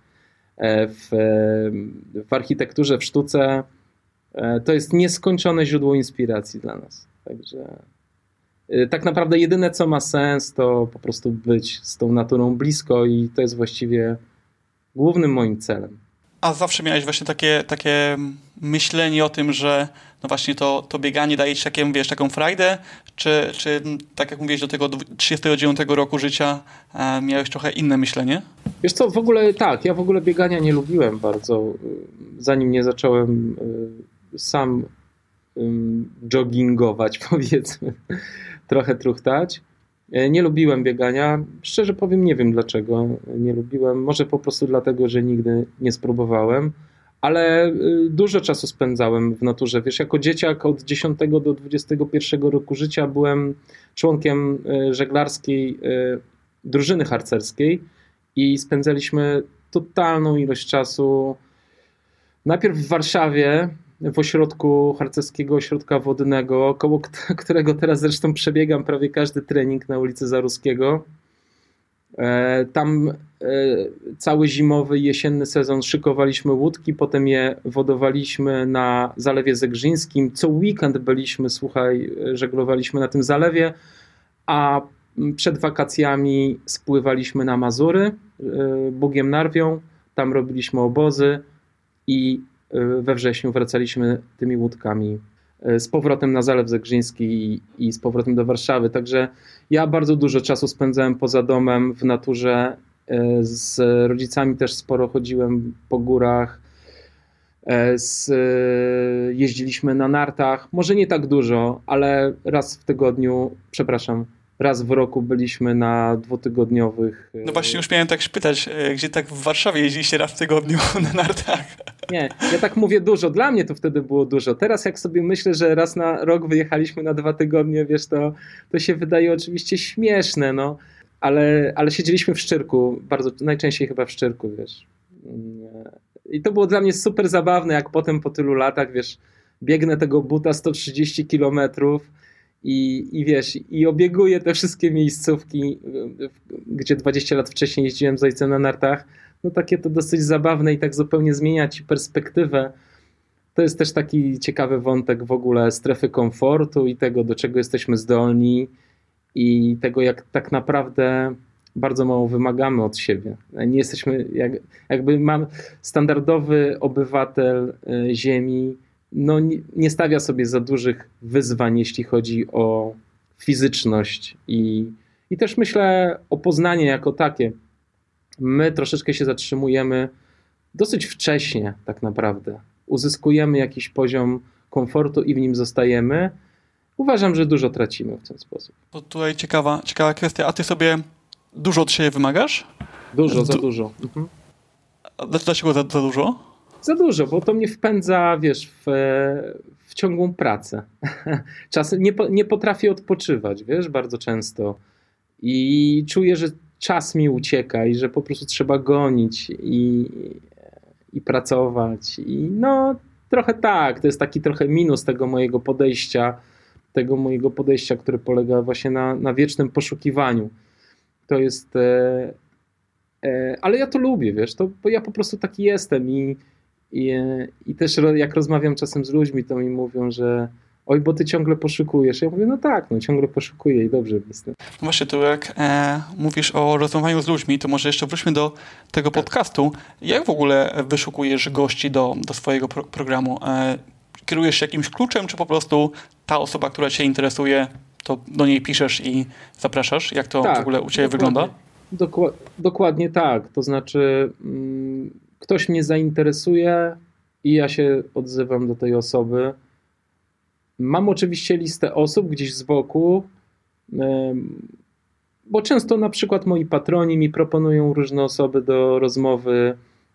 w architekturze, w sztuce. To jest nieskończone źródło inspiracji dla nas. Także tak naprawdę jedyne, co ma sens, to po prostu być z tą naturą blisko i to jest właściwie głównym moim celem. A zawsze miałeś właśnie takie myślenie o tym, że no właśnie to bieganie daje ci taką frajdę, czy tak jak mówiłeś do tego 39 roku życia miałeś trochę inne myślenie? Wiesz co, w ogóle tak, ja w ogóle biegania nie lubiłem bardzo, zanim nie zacząłem sam joggingować, powiedzmy, trochę truchtać. Nie lubiłem biegania, szczerze powiem, nie wiem dlaczego nie lubiłem, może po prostu dlatego, że nigdy nie spróbowałem, ale dużo czasu spędzałem w naturze. Wiesz, jako dzieciak od 10 do 21 roku życia byłem członkiem żeglarskiej drużyny harcerskiej i spędzaliśmy totalną ilość czasu najpierw w Warszawie, w ośrodku harcerskiego, ośrodka wodnego, koło którego teraz zresztą przebiegam prawie każdy trening na ulicy Zaruskiego. Tam cały zimowy i jesienny sezon szykowaliśmy łódki, potem je wodowaliśmy na Zalewie Zegrzyńskim. Co weekend byliśmy, słuchaj, żeglowaliśmy na tym zalewie, a przed wakacjami spływaliśmy na Mazury Bugiem Narwią, tam robiliśmy obozy i we wrześniu wracaliśmy tymi łódkami z powrotem na Zalew Zegrzyński i z powrotem do Warszawy. Także ja bardzo dużo czasu spędzałem poza domem w naturze. Z rodzicami też sporo chodziłem po górach. Jeździliśmy na nartach. Może nie tak dużo, ale raz w roku byliśmy na 2-tygodniowych. No właśnie już miałem tak pytać, gdzie tak w Warszawie jeździliście raz w tygodniu na nartach? Nie, ja tak mówię dużo. Dla mnie to wtedy było dużo. Teraz jak sobie myślę, że raz na rok wyjechaliśmy na 2 tygodnie, wiesz, to się wydaje oczywiście śmieszne, no. Ale siedzieliśmy w Szczyrku, najczęściej chyba w Szczyrku, wiesz. I to było dla mnie super zabawne, jak potem po tylu latach, wiesz, biegnę tego buta 130 kilometrów i wiesz, i obieguję te wszystkie miejscówki, gdzie 20 lat wcześniej jeździłem z ojcem na nartach. No takie to dosyć zabawne i tak zupełnie zmienia ci perspektywę. To jest też taki ciekawy wątek w ogóle strefy komfortu i tego, do czego jesteśmy zdolni i tego, jak tak naprawdę bardzo mało wymagamy od siebie. Nie jesteśmy, jakby standardowy obywatel Ziemi, no nie stawia sobie za dużych wyzwań, jeśli chodzi o fizyczność i też myślę o poznanie jako takie. My troszeczkę się zatrzymujemy dosyć wcześnie tak naprawdę. Uzyskujemy jakiś poziom komfortu i w nim zostajemy. Uważam, że dużo tracimy w ten sposób. To tutaj ciekawa kwestia. A ty sobie dużo od siebie wymagasz? Za dużo. Mhm. A dlaczego za dużo? Za dużo, bo to mnie wpędza, wiesz, w ciągłą pracę. Czasem nie potrafię odpoczywać, wiesz, bardzo często. I czuję, że czas mi ucieka i że po prostu trzeba gonić i pracować. I no, trochę tak, to jest taki trochę minus tego mojego podejścia, które polega właśnie na wiecznym poszukiwaniu. To jest... ale ja to lubię, wiesz, bo ja po prostu taki jestem i też jak rozmawiam czasem z ludźmi, to mi mówią, że oj, bo ty ciągle poszukujesz. Ja mówię, no tak, ciągle poszukuję i dobrze jestem. No właśnie, to jak mówisz o rozmawianiu z ludźmi, to może jeszcze wróćmy do tego podcastu. Jak w ogóle wyszukujesz gości do swojego programu? Kierujesz się jakimś kluczem, czy po prostu ta osoba, która cię interesuje, to do niej piszesz i zapraszasz? Jak to w ogóle u ciebie wygląda? Dokładnie tak. To znaczy ktoś mnie zainteresuje i ja się odzywam do tej osoby. Mam oczywiście listę osób gdzieś z boku, bo często na przykład moi patroni mi proponują różne osoby do rozmowy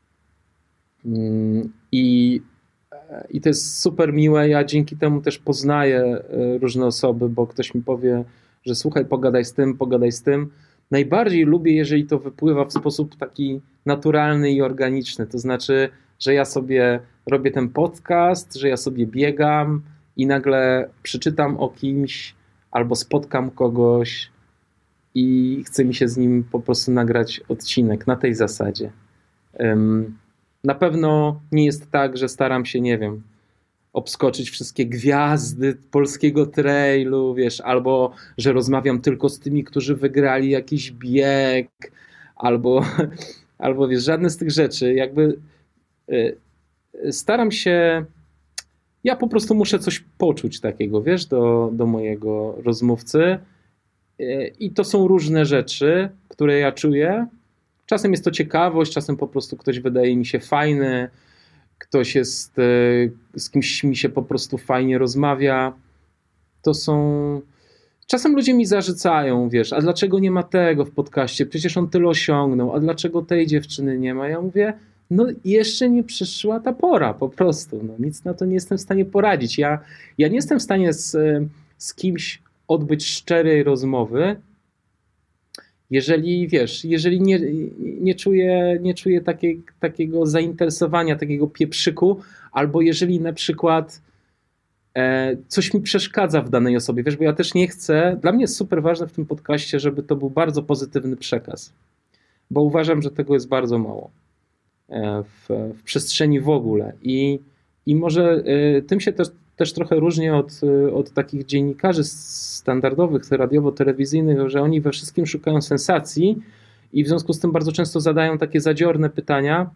i to jest super miłe. Ja dzięki temu też poznaję różne osoby, bo ktoś mi powie, że słuchaj, pogadaj z tym. Najbardziej lubię, jeżeli to wypływa w sposób taki naturalny i organiczny. To znaczy, że ja sobie robię ten podcast, że ja sobie biegam i nagle przeczytam o kimś albo spotkam kogoś i chce mi się z nim po prostu nagrać odcinek na tej zasadzie. Na pewno nie jest tak, że staram się, nie wiem, obskoczyć wszystkie gwiazdy polskiego trailu, wiesz, albo że rozmawiam tylko z tymi, którzy wygrali jakiś bieg, albo wiesz, żadne z tych rzeczy. Jakby staram się, ja po prostu muszę coś poczuć takiego, wiesz, do mojego rozmówcy i to są różne rzeczy, które ja czuję. Czasem jest to ciekawość, czasem po prostu ktoś wydaje mi się fajny, ktoś jest, z kimś mi się po prostu fajnie rozmawia. To są... Czasem ludzie mi zarzucają, wiesz, a dlaczego nie ma tego w podcaście? Przecież on tyle osiągnął, a dlaczego tej dziewczyny nie ma? Ja mówię, no jeszcze nie przyszła ta pora po prostu. No, nic na to nie jestem w stanie poradzić. Ja nie jestem w stanie z kimś odbyć szczerej rozmowy, jeżeli, wiesz, jeżeli nie czuję takiego zainteresowania, takiego pieprzyku, albo jeżeli na przykład coś mi przeszkadza w danej osobie, wiesz, bo ja też nie chcę, dla mnie jest super ważne w tym podcaście, żeby to był bardzo pozytywny przekaz, bo uważam, że tego jest bardzo mało w przestrzeni w ogóle i I może tym się też trochę różni od takich dziennikarzy standardowych, radiowo-telewizyjnych, że oni we wszystkim szukają sensacji i w związku z tym bardzo często zadają takie zadziorne pytania.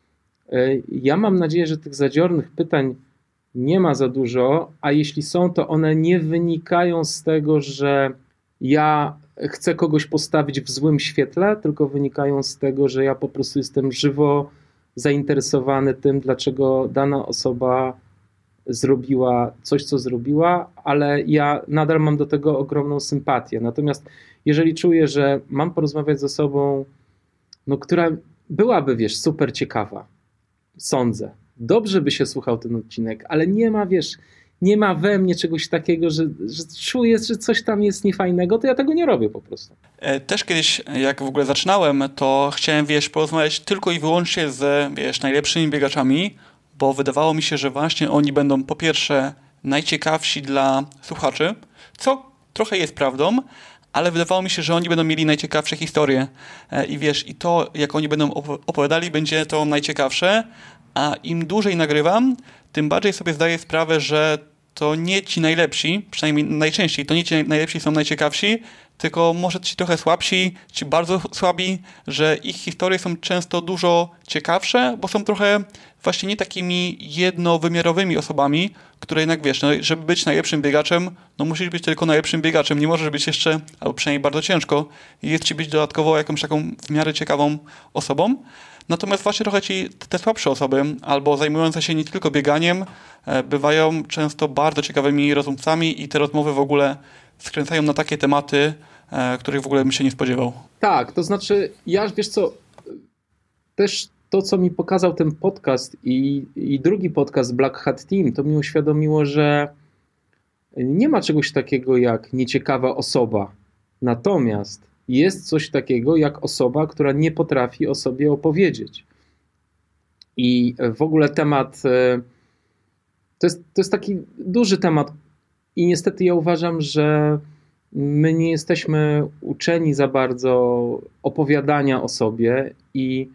Ja mam nadzieję, że tych zadziornych pytań nie ma za dużo, a jeśli są, to one nie wynikają z tego, że ja chcę kogoś postawić w złym świetle, tylko wynikają z tego, że ja po prostu jestem żywo zainteresowany tym, dlaczego dana osoba zrobiła coś, co zrobiła, ale ja nadal mam do tego ogromną sympatię. Natomiast jeżeli czuję, że mam porozmawiać z osobą, która byłaby, wiesz, super ciekawa, sądzę, dobrze by się słuchał ten odcinek, ale nie ma, wiesz, nie ma we mnie czegoś takiego, że czuję, że coś tam jest niefajnego, to ja tego nie robię po prostu. Też kiedyś, jak w ogóle zaczynałem, to chciałem, wiesz, porozmawiać tylko i wyłącznie z, wiesz, najlepszymi biegaczami, bo wydawało mi się, że właśnie oni będą po pierwsze najciekawsi dla słuchaczy, co trochę jest prawdą, ale wydawało mi się, że oni będą mieli najciekawsze historie i wiesz, i to jak oni będą opowiadali, będzie to najciekawsze, a im dłużej nagrywam, tym bardziej sobie zdaję sprawę, że to nie ci najlepsi, przynajmniej najczęściej, to nie ci najlepsi są najciekawsi, tylko może ci trochę słabsi, ci bardzo słabi, że ich historie są często dużo ciekawsze, bo są trochę właśnie nie takimi jednowymiarowymi osobami, które jednak, wiesz, no, żeby być najlepszym biegaczem, no musisz być tylko najlepszym biegaczem, nie możesz być jeszcze, albo przynajmniej bardzo ciężko, jest ci być dodatkowo jakąś taką w miarę ciekawą osobą. Natomiast właśnie trochę ci te słabsze osoby, albo zajmujące się nie tylko bieganiem, bywają często bardzo ciekawymi rozmówcami i te rozmowy w ogóle skręcają na takie tematy, których w ogóle bym się nie spodziewał. Tak, to znaczy, ja wiesz co, też to, co mi pokazał ten podcast i drugi podcast Black Hat Team, to mi uświadomiło, że nie ma czegoś takiego jak nieciekawa osoba. Natomiast jest coś takiego jak osoba, która nie potrafi o sobie opowiedzieć. I w ogóle temat, to jest taki duży temat i niestety ja uważam, że my nie jesteśmy uczeni za bardzo opowiadania o sobie i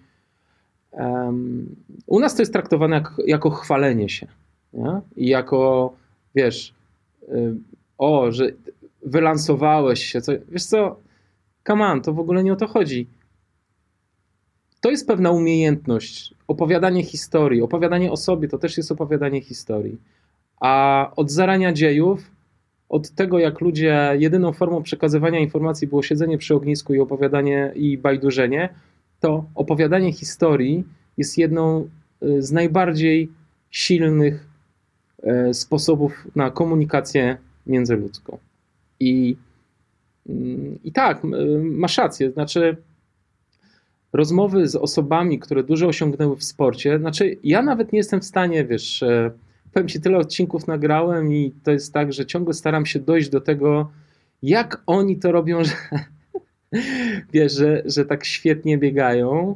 u nas to jest traktowane jako chwalenie się. Nie? I jako, wiesz, że wylansowałeś się. Wiesz co, come on, to w ogóle nie o to chodzi. To jest pewna umiejętność. Opowiadanie historii, opowiadanie o sobie to też jest opowiadanie historii. A od zarania dziejów, od tego jak ludzie, jedyną formą przekazywania informacji było siedzenie przy ognisku i opowiadanie i bajdurzenie, to opowiadanie historii jest jedną z najbardziej silnych sposobów na komunikację międzyludzką. I tak, masz rację, znaczy rozmowy z osobami, które dużo osiągnęły w sporcie, znaczy ja nawet nie jestem w stanie, wiesz, powiem ci, tyle odcinków nagrałem i to jest tak, że ciągle staram się dojść do tego, jak oni to robią, że wiesz, że tak świetnie biegają.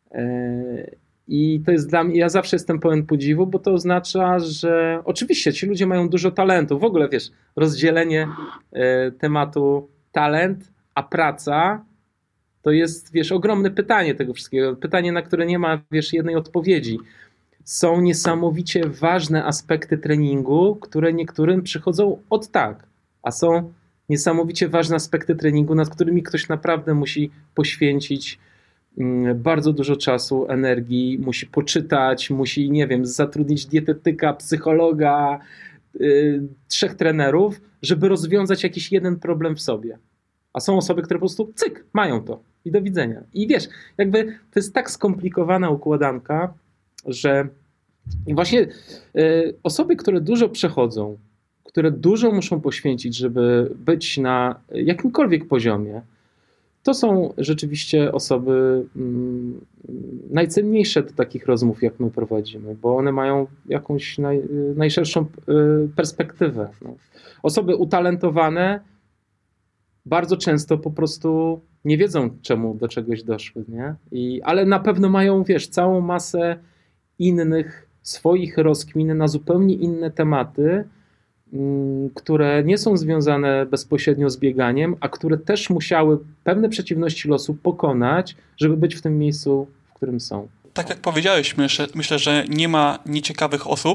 I to jest dla mnie, ja zawsze jestem pełen podziwu, bo to oznacza, że oczywiście ci ludzie mają dużo talentu. W ogóle, wiesz, rozdzielenie tematu talent, a praca to jest, wiesz, ogromne pytanie tego wszystkiego. Pytanie, na które nie ma, wiesz, jednej odpowiedzi. Są niesamowicie ważne aspekty treningu, które niektórym przychodzą od tak, a są niesamowicie ważne aspekty treningu, nad którymi ktoś naprawdę musi poświęcić bardzo dużo czasu, energii, musi poczytać, musi, nie wiem, zatrudnić dietetyka, psychologa, 3 trenerów, żeby rozwiązać jakiś jeden problem w sobie. A są osoby, które po prostu cyk, mają to i do widzenia. I wiesz, jakby to jest tak skomplikowana układanka, że właśnie osoby, które dużo przechodzą, które dużo muszą poświęcić, żeby być na jakimkolwiek poziomie, to są rzeczywiście osoby najcenniejsze do takich rozmów, jak my prowadzimy, bo one mają jakąś najszerszą perspektywę. No. Osoby utalentowane bardzo często po prostu nie wiedzą, czemu do czegoś doszły, nie? Ale na pewno mają, wiesz, całą masę innych swoich rozkmin na zupełnie inne tematy, które nie są związane bezpośrednio z bieganiem, a które też musiały pewne przeciwności losu pokonać, żeby być w tym miejscu, w którym są. Tak jak powiedziałeś, myślę, że nie ma nieciekawych osób.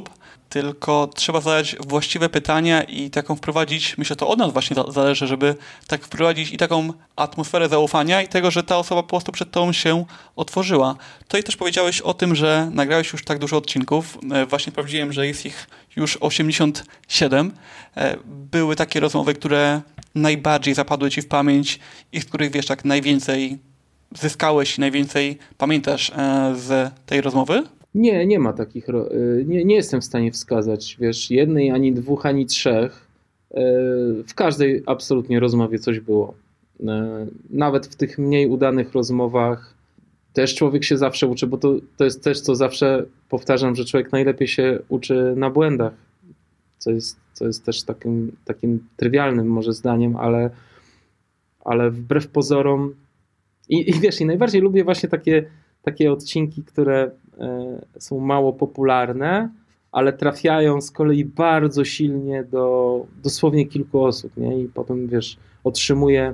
tylko trzeba zadać właściwe pytania i taką wprowadzić, myślę, to od nas właśnie zależy, żeby tak wprowadzić i taką atmosferę zaufania i tego, że ta osoba po prostu przed tobą się otworzyła. To i też powiedziałeś o tym, że nagrałeś już tak dużo odcinków. Właśnie sprawdziłem, że jest ich już 87. Były takie rozmowy, które najbardziej zapadły ci w pamięć i z których, wiesz, tak najwięcej zyskałeś i najwięcej pamiętasz z tej rozmowy? Nie ma takich, nie jestem w stanie wskazać, wiesz, jednej, ani dwóch, ani trzech. W każdej absolutnie rozmowie coś było. Nawet w tych mniej udanych rozmowach też człowiek się zawsze uczy, bo to jest też, co zawsze powtarzam, że człowiek najlepiej się uczy na błędach, co jest też takim trywialnym może zdaniem, ale wbrew pozorom i wiesz, i najbardziej lubię właśnie takie odcinki, które są mało popularne, ale trafiają z kolei bardzo silnie do dosłownie kilku osób, nie? I potem, wiesz, otrzymuję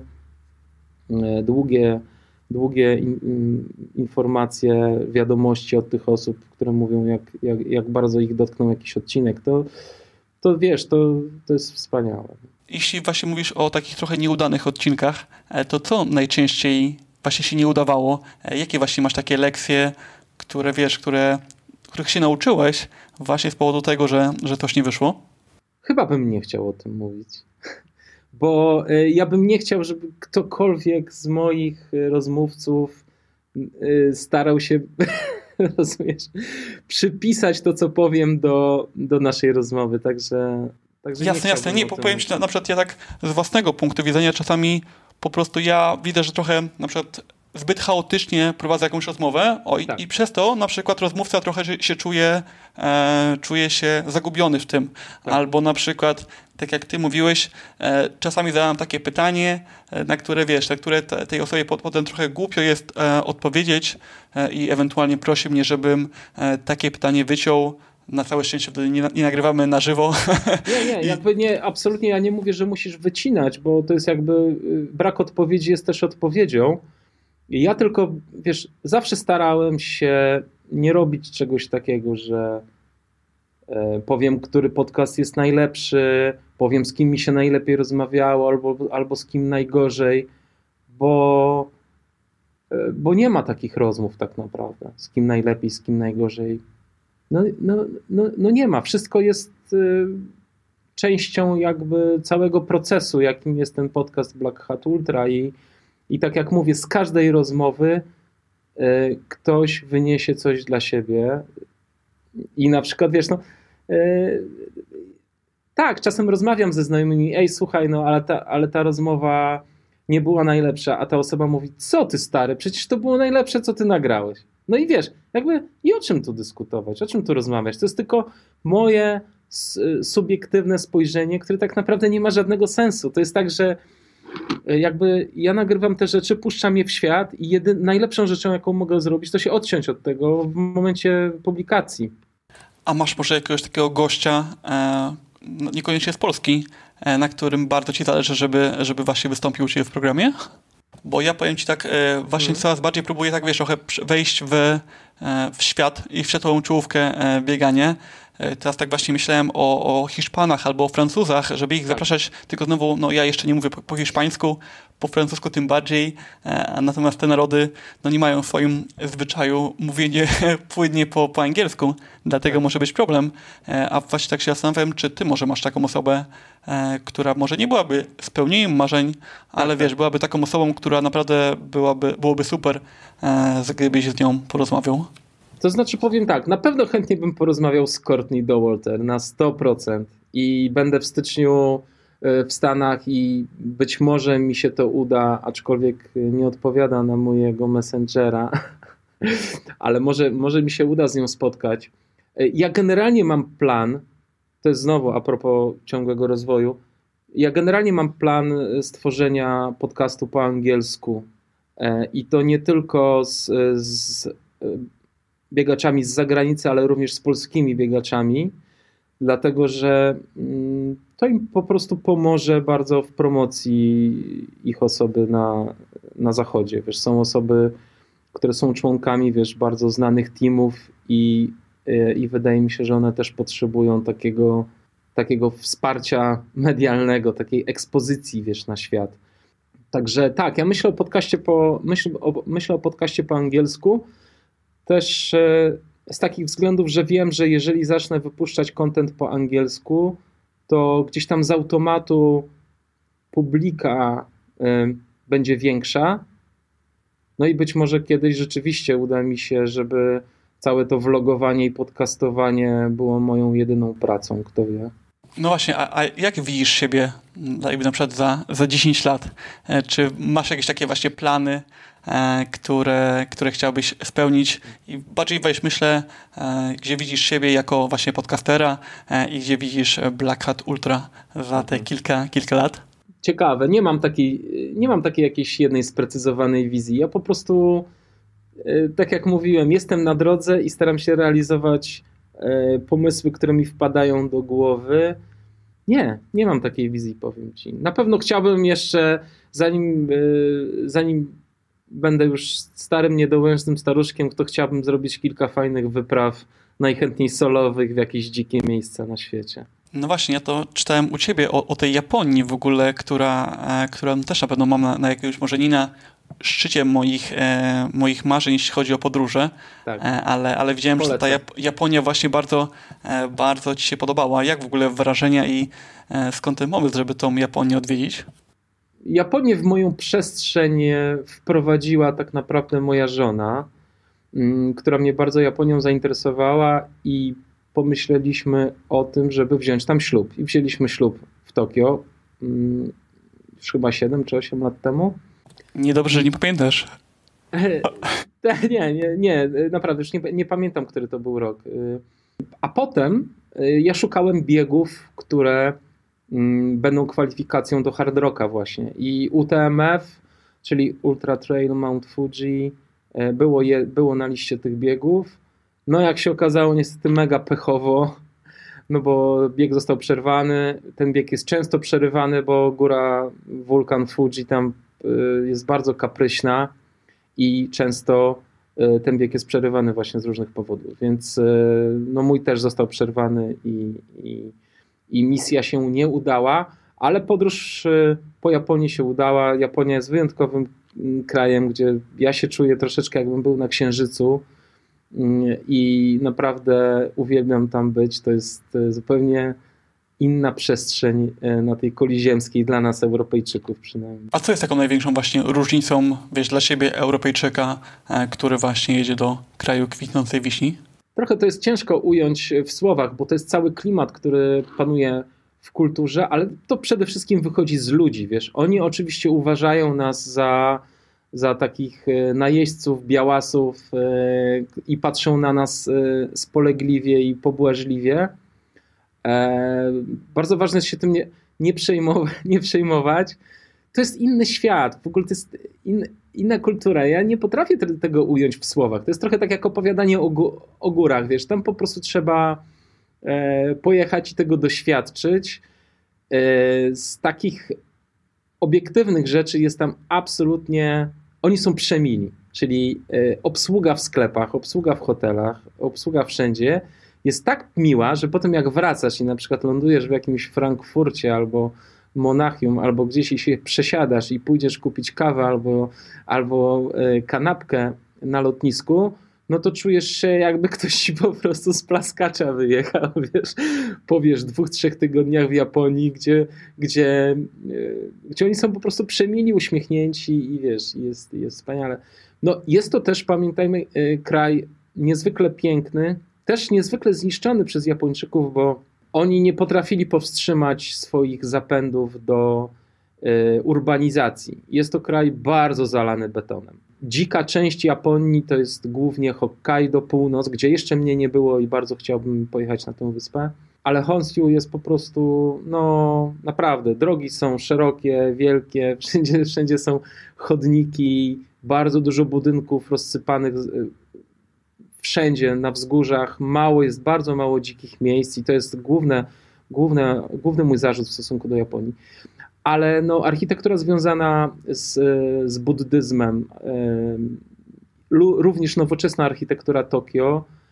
długie informacje, wiadomości od tych osób, które mówią, jak bardzo ich dotknął jakiś odcinek. To wiesz, to jest wspaniałe. Jeśli właśnie mówisz o takich trochę nieudanych odcinkach, to co najczęściej właśnie się nie udawało? Jakie właśnie masz takie lekcje, które wiesz, których się nauczyłeś właśnie z powodu tego, że coś nie wyszło? Chyba bym nie chciał o tym mówić. Bo ja bym nie chciał, żeby ktokolwiek z moich rozmówców starał się, rozumiesz, przypisać to, co powiem do naszej rozmowy. Także jasne. Nie, powiem ci, na przykład ja tak z własnego punktu widzenia czasami po prostu ja widzę, że trochę na przykład zbyt chaotycznie prowadzę jakąś rozmowę tak. I przez to na przykład rozmówca trochę się czuje się zagubiony w tym. Tak. Albo na przykład, tak jak ty mówiłeś, czasami zadam takie pytanie, na które tej osobie potem trochę głupio jest odpowiedzieć i ewentualnie prosi mnie, żebym takie pytanie wyciął. Na całe szczęście wtedy nie nagrywamy na żywo. Nie, absolutnie ja nie mówię, że musisz wycinać, bo to jest jakby brak odpowiedzi jest też odpowiedzią. Ja tylko, wiesz, zawsze starałem się nie robić czegoś takiego, że powiem, który podcast jest najlepszy, powiem, z kim mi się najlepiej rozmawiało albo z kim najgorzej, bo nie ma takich rozmów tak naprawdę. Z kim najlepiej, z kim najgorzej. No nie ma. Wszystko jest częścią jakby całego procesu, jakim jest ten podcast Black Hat Ultra i tak jak mówię, z każdej rozmowy ktoś wyniesie coś dla siebie i na przykład, wiesz, tak, czasem rozmawiam ze znajomymi, ej, słuchaj, ale ta rozmowa nie była najlepsza, a ta osoba mówi, co ty stary, przecież to było najlepsze, co ty nagrałeś. No i wiesz, jakby i o czym tu dyskutować, o czym tu rozmawiać? To jest tylko moje subiektywne spojrzenie, które tak naprawdę nie ma żadnego sensu. To jest tak, że jakby ja nagrywam te rzeczy, puszczam je w świat i najlepszą rzeczą, jaką mogę zrobić, to się odciąć od tego w momencie publikacji. A masz może jakiegoś takiego gościa, niekoniecznie z Polski, na którym bardzo ci zależy, żeby właśnie wystąpił u ciebie w programie? Bo ja powiem ci tak, właśnie coraz bardziej próbuję tak, wiesz, trochę wejść w świat i w światłą czołówkę bieganie. Teraz tak właśnie myślałem o Hiszpanach albo o Francuzach, żeby ich zapraszać, tylko znowu, no ja jeszcze nie mówię po hiszpańsku, po francusku tym bardziej, natomiast te narody nie mają w swoim zwyczaju mówienie płynnie po angielsku, dlatego może być problem. A właśnie tak się zastanawiam, czy ty może masz taką osobę, która może nie byłaby spełnieniem marzeń, ale wiesz, byłaby taką osobą, która naprawdę byłoby super, gdybyś z nią porozmawiał. To znaczy powiem tak, na pewno chętnie bym porozmawiał z Courtney Dauwalter na 100% i będę w styczniu w Stanach i być może mi się to uda, aczkolwiek nie odpowiada na mojego Messengera, ale może mi się uda z nią spotkać. Ja generalnie mam plan, to jest znowu a propos ciągłego rozwoju, ja generalnie mam plan stworzenia podcastu po angielsku i to nie tylko z biegaczami z zagranicy, ale również z polskimi biegaczami, dlatego że to im po prostu pomoże bardzo w promocji ich osoby na zachodzie. Wiesz, są osoby, które są członkami, wiesz, bardzo znanych teamów i i wydaje mi się, że one też potrzebują takiego wsparcia medialnego, takiej ekspozycji, wiesz, na świat. Także tak, ja myślę o podcaście po angielsku też z takich względów, że wiem, że jeżeli zacznę wypuszczać content po angielsku, to gdzieś tam z automatu publika będzie większa. No i być może kiedyś rzeczywiście uda mi się, żeby całe to vlogowanie i podcastowanie było moją jedyną pracą, kto wie. No właśnie, a jak widzisz siebie jakby na przykład za 10 lat? Czy masz jakieś takie właśnie plany, które chciałbyś spełnić? I bardziej myślę, gdzie widzisz siebie jako właśnie podcastera i gdzie widzisz Black Hat Ultra za te kilka lat? Ciekawe, nie mam takiej jakiejś jednej sprecyzowanej wizji. Ja po prostu, tak jak mówiłem, jestem na drodze i staram się realizować pomysły, które mi wpadają do głowy. Nie mam takiej wizji, powiem ci. Na pewno chciałbym jeszcze, zanim będę już starym, niedołężnym staruszkiem, to chciałbym zrobić kilka fajnych wypraw, najchętniej solowych, w jakieś dzikie miejsca na świecie. No właśnie, ja to czytałem u ciebie o tej Japonii w ogóle, która też na pewno mam na jakiegoś, może nie na szczycie moich marzeń, jeśli chodzi o podróże, tak. ale widziałem, że ta Japonia właśnie bardzo ci się podobała. Jak w ogóle wrażenia i skąd ten pomysł, żeby tą Japonię odwiedzić? Japonię w moją przestrzeń wprowadziła tak naprawdę moja żona, która mnie bardzo Japonią zainteresowała i pomyśleliśmy o tym, żeby wziąć tam ślub. I wzięliśmy ślub w Tokio już chyba 7 czy 8 lat temu. Niedobrze, że nie pamiętasz. Nie, naprawdę już nie pamiętam, który to był rok. A potem ja szukałem biegów, które będą kwalifikacją do hard rocka właśnie. I UTMF, czyli Ultra Trail Mount Fuji, było na liście tych biegów. No jak się okazało, niestety mega pechowo, no bo bieg został przerwany. Ten bieg jest często przerywany, bo wulkan Fuji tam jest bardzo kapryśna i często ten bieg jest przerywany właśnie z różnych powodów. Więc no mój też został przerwany i misja się nie udała, ale podróż po Japonii się udała. Japonia jest wyjątkowym krajem, gdzie ja się czuję troszeczkę jakbym był na Księżycu i naprawdę uwielbiam tam być. To jest zupełnie inna przestrzeń na tej kuli ziemskiej dla nas, Europejczyków przynajmniej. A co jest taką największą właśnie różnicą, dla siebie, Europejczyka, który właśnie jedzie do kraju kwitnącej wiśni? Trochę to jest ciężko ująć w słowach, bo to jest cały klimat, który panuje w kulturze, ale to przede wszystkim wychodzi z ludzi, wiesz. Oni oczywiście uważają nas za takich najeźdźców, białasów i patrzą na nas spolegliwie i pobłażliwie. Bardzo ważne jest się tym nie przejmować. To jest inny świat, w ogóle to jest inna kultura. Ja nie potrafię tego ująć w słowach. To jest trochę tak jak opowiadanie o górach, wiesz, tam po prostu trzeba pojechać i tego doświadczyć. Z takich obiektywnych rzeczy jest tam absolutnie, oni są przemili, czyli obsługa w sklepach, obsługa w hotelach, obsługa wszędzie jest tak miła, że potem jak wracasz i na przykład lądujesz w jakimś Frankfurcie albo Monachium, albo gdzieś i się przesiadasz i pójdziesz kupić kawę albo kanapkę na lotnisku, no to czujesz się jakby ktoś ci po prostu z plaskacza wyjechał, wiesz, po 2-3 tygodniach w Japonii, gdzie oni są po prostu przemili, uśmiechnięci i wiesz, jest wspaniale. No jest to też, pamiętajmy, kraj niezwykle piękny, też niezwykle zniszczony przez Japończyków, bo oni nie potrafili powstrzymać swoich zapędów do urbanizacji. Jest to kraj bardzo zalany betonem. Dzika część Japonii to jest głównie Hokkaido, północ, gdzie jeszcze mnie nie było i bardzo chciałbym pojechać na tę wyspę. Ale Honshu jest po prostu, no naprawdę, drogi są szerokie, wielkie, wszędzie są chodniki, bardzo dużo budynków rozsypanych wszędzie na wzgórzach, bardzo mało dzikich miejsc i to jest główny mój zarzut w stosunku do Japonii. Ale no, architektura związana z buddyzmem, również nowoczesna architektura Tokio,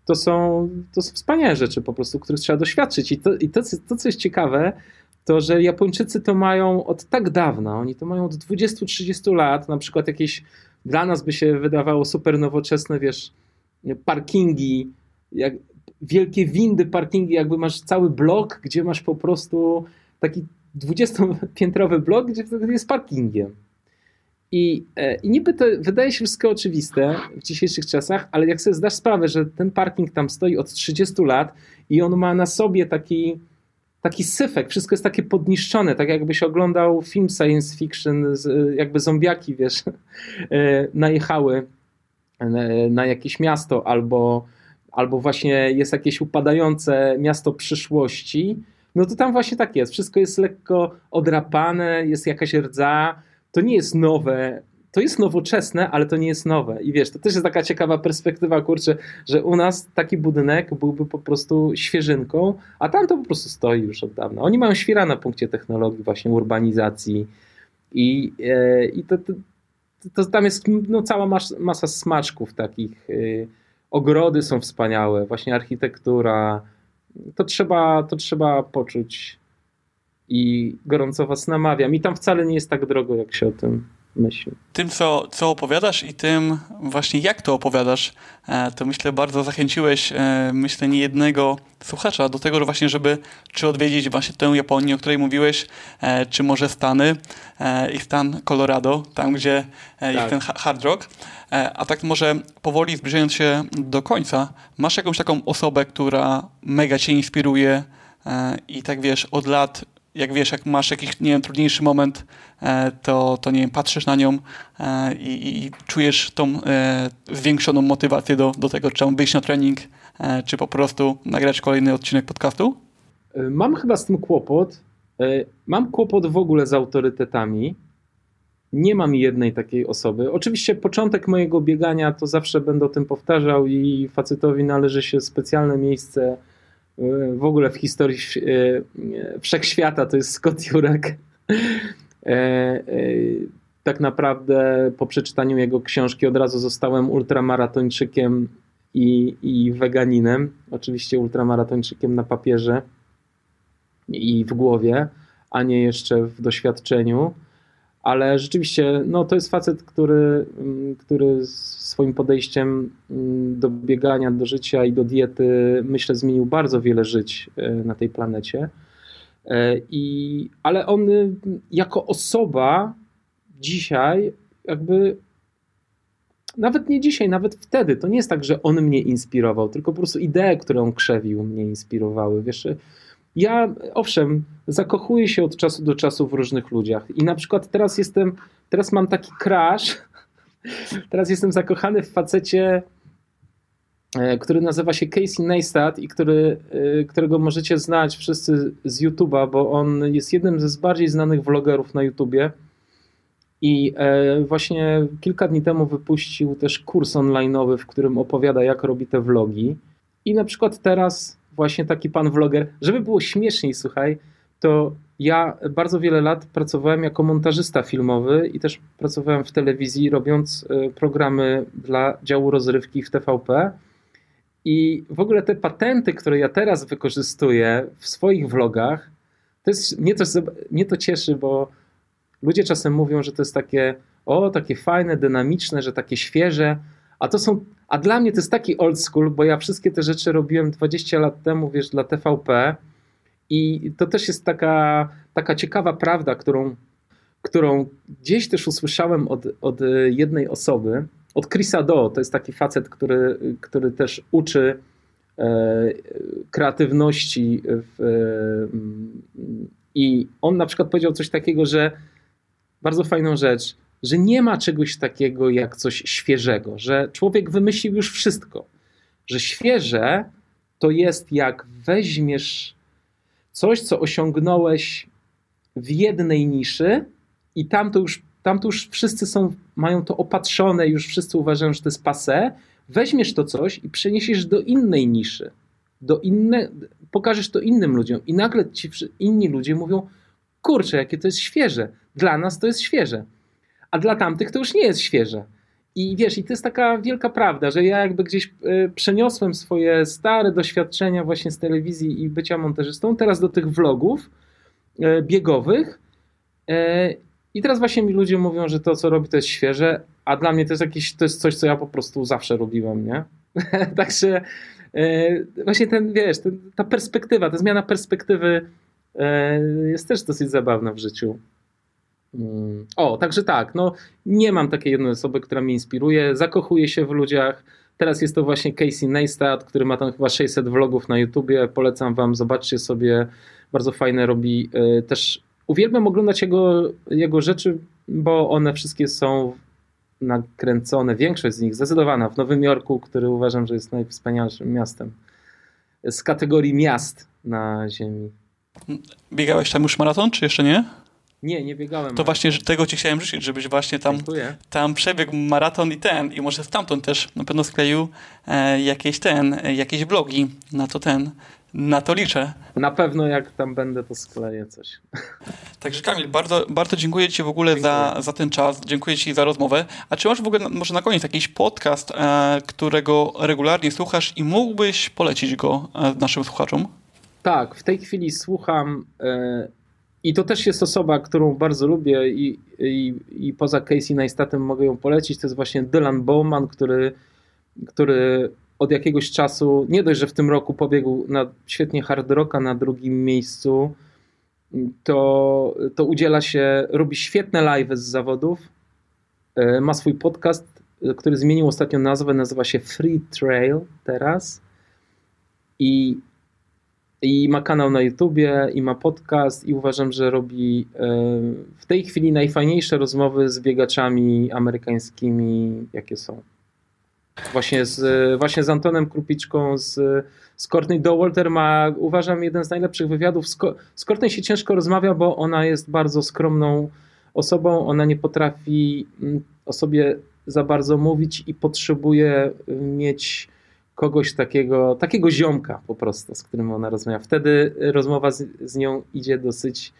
to są wspaniałe rzeczy po prostu, których trzeba doświadczyć. I to, co jest ciekawe, to, że Japończycy to mają od tak dawna, oni to mają od 20-30 lat, na przykład jakieś, dla nas by się wydawało super nowoczesne, wiesz, parkingi, jak wielkie windy, parkingi, jakby masz cały blok, gdzie masz po prostu taki 20-piętrowy blok, gdzie jest parkingiem. I niby to wydaje się wszystko oczywiste w dzisiejszych czasach, ale jak sobie zdasz sprawę, że ten parking tam stoi od 30 lat i on ma na sobie taki syfek, wszystko jest takie podniszczone, tak jakbyś oglądał film science fiction, jakby zombiaki, wiesz, najechały na jakieś miasto albo właśnie jest jakieś upadające miasto przyszłości, no to tam właśnie tak jest. Wszystko jest lekko odrapane, jest jakaś rdza, to nie jest nowe, to jest nowoczesne, ale to nie jest nowe. I wiesz, to też jest taka ciekawa perspektywa, kurczę, że u nas taki budynek byłby po prostu świeżynką, a tam to po prostu stoi już od dawna. Oni mają świra na punkcie technologii, właśnie urbanizacji i to tam jest no, cała masa smaczków takich. Ogrody są wspaniałe, właśnie architektura. To trzeba poczuć i gorąco was namawiam. I tam wcale nie jest tak drogo, jak się o tym myśli. Tym, co opowiadasz i tym właśnie jak to opowiadasz, to myślę bardzo zachęciłeś, myślę, niejednego słuchacza do tego, że właśnie, żeby czy odwiedzić właśnie tę Japonię, o której mówiłeś, czy może Stany i stan Colorado, tam gdzie jest ten hard rock. A tak może powoli zbliżając się do końca, masz jakąś taką osobę, która mega cię inspiruje i tak wiesz, od lat jak masz jakiś, nie wiem, trudniejszy moment, to nie wiem, patrzysz na nią i czujesz tą zwiększoną motywację do tego, czy tam wyjść na trening, czy po prostu nagrać kolejny odcinek podcastu? Mam chyba z tym kłopot. Mam kłopot w ogóle z autorytetami. Nie mam jednej takiej osoby. Oczywiście początek mojego biegania to zawsze będę o tym powtarzał i facetowi należy się specjalne miejsce w ogóle w historii wszechświata, to jest Scott Jurek. Tak naprawdę po przeczytaniu jego książki od razu zostałem ultramaratończykiem i weganinem. Oczywiście ultramaratończykiem na papierze i w głowie, a nie jeszcze w doświadczeniu. Ale rzeczywiście no, to jest facet, który swoim podejściem do biegania, do życia i do diety, myślę, zmienił bardzo wiele żyć na tej planecie. Ale on jako osoba dzisiaj jakby, nawet nie dzisiaj, nawet wtedy, to nie jest tak, że on mnie inspirował, tylko po prostu idee, które on krzewił, mnie inspirowały. Wiesz, ja owszem, zakochuję się od czasu do czasu w różnych ludziach i na przykład teraz mam taki crush, teraz jestem zakochany w facecie, który nazywa się Casey Neistat i którego możecie znać wszyscy z YouTube'a, bo on jest jednym z bardziej znanych vlogerów na YouTubie i właśnie kilka dni temu wypuścił też kurs online'owy, w którym opowiada, jak robi te vlogi. I na przykład teraz właśnie taki pan vloger, żeby było śmieszniej, słuchaj, to ja bardzo wiele lat pracowałem jako montażysta filmowy i też pracowałem w telewizji, robiąc programy dla działu rozrywki w TVP. I w ogóle te patenty, które ja teraz wykorzystuję w swoich vlogach, mnie to cieszy, bo ludzie czasem mówią, że to jest takie fajne, dynamiczne, że takie świeże, a dla mnie to jest taki old school, bo ja wszystkie te rzeczy robiłem 20 lat temu, wiesz, dla TVP i to też jest taka ciekawa prawda, którą gdzieś też usłyszałem od jednej osoby, od Chrisa Do, to jest taki facet, który też uczy kreatywności i on na przykład powiedział coś takiego, że bardzo fajną rzecz, że nie ma czegoś takiego jak coś świeżego, że człowiek wymyślił już wszystko, że świeże to jest jak weźmiesz coś, co osiągnąłeś w jednej niszy i tam to już wszyscy mają to opatrzone, już wszyscy uważają, że to jest passé, weźmiesz to coś i przeniesiesz do innej niszy, pokażesz to innym ludziom i nagle ci inni ludzie mówią, kurczę, jakie to jest świeże, dla nas to jest świeże. A dla tamtych to już nie jest świeże. I wiesz, i to jest taka wielka prawda, że ja jakby gdzieś przeniosłem swoje stare doświadczenia właśnie z telewizji i bycia montażystą teraz do tych vlogów biegowych. I teraz właśnie mi ludzie mówią, że to, co robi, to jest świeże, a dla mnie to jest coś, co ja po prostu zawsze robiłem, nie? Także właśnie ta perspektywa, ta zmiana perspektywy jest też dosyć zabawna w życiu. Także tak, no nie mam takiej jednej osoby, która mnie inspiruje, zakochuję się w ludziach. Teraz jest to właśnie Casey Neistat, który ma tam chyba 600 vlogów na YouTubie, polecam wam, zobaczcie sobie, bardzo fajne robi. Też uwielbiam oglądać jego rzeczy, bo one wszystkie są nakręcone, większość z nich zdecydowana w Nowym Jorku, który uważam, że jest najwspanialszym miastem z kategorii miast na ziemi. Biegałeś tam już maraton, czy jeszcze nie? Nie biegałem. To właśnie tego ci chciałem życzyć, żebyś właśnie tam przebiegł maraton i może stamtąd też na pewno skleił jakieś vlogi na to liczę. Na pewno jak tam będę, to skleję coś. Także Kamil, bardzo, bardzo dziękuję ci w ogóle za ten czas, dziękuję ci za rozmowę. A czy masz w ogóle może na koniec jakiś podcast, którego regularnie słuchasz i mógłbyś polecić go naszym słuchaczom? Tak, w tej chwili słucham i to też jest osoba, którą bardzo lubię i poza Casey Neistatem mogę ją polecić. To jest właśnie Dylan Bowman, który od jakiegoś czasu, nie dość, że w tym roku pobiegł świetnie hard rocka na drugim miejscu, to udziela się, robi świetne live'y z zawodów, ma swój podcast, który zmienił ostatnio nazwę, nazywa się Free Trail teraz i ma kanał na YouTubie i ma podcast i uważam, że robi w tej chwili najfajniejsze rozmowy z biegaczami amerykańskimi, jakie są. Właśnie z Antonem Krupiczką, z Courtney Dauwalter ma, uważam, jeden z najlepszych wywiadów. Z Courtney się ciężko rozmawia, bo ona jest bardzo skromną osobą, ona nie potrafi o sobie za bardzo mówić i potrzebuje mieć kogoś takiego ziomka po prostu, z którym ona rozmawia. Wtedy rozmowa z nią idzie dosyć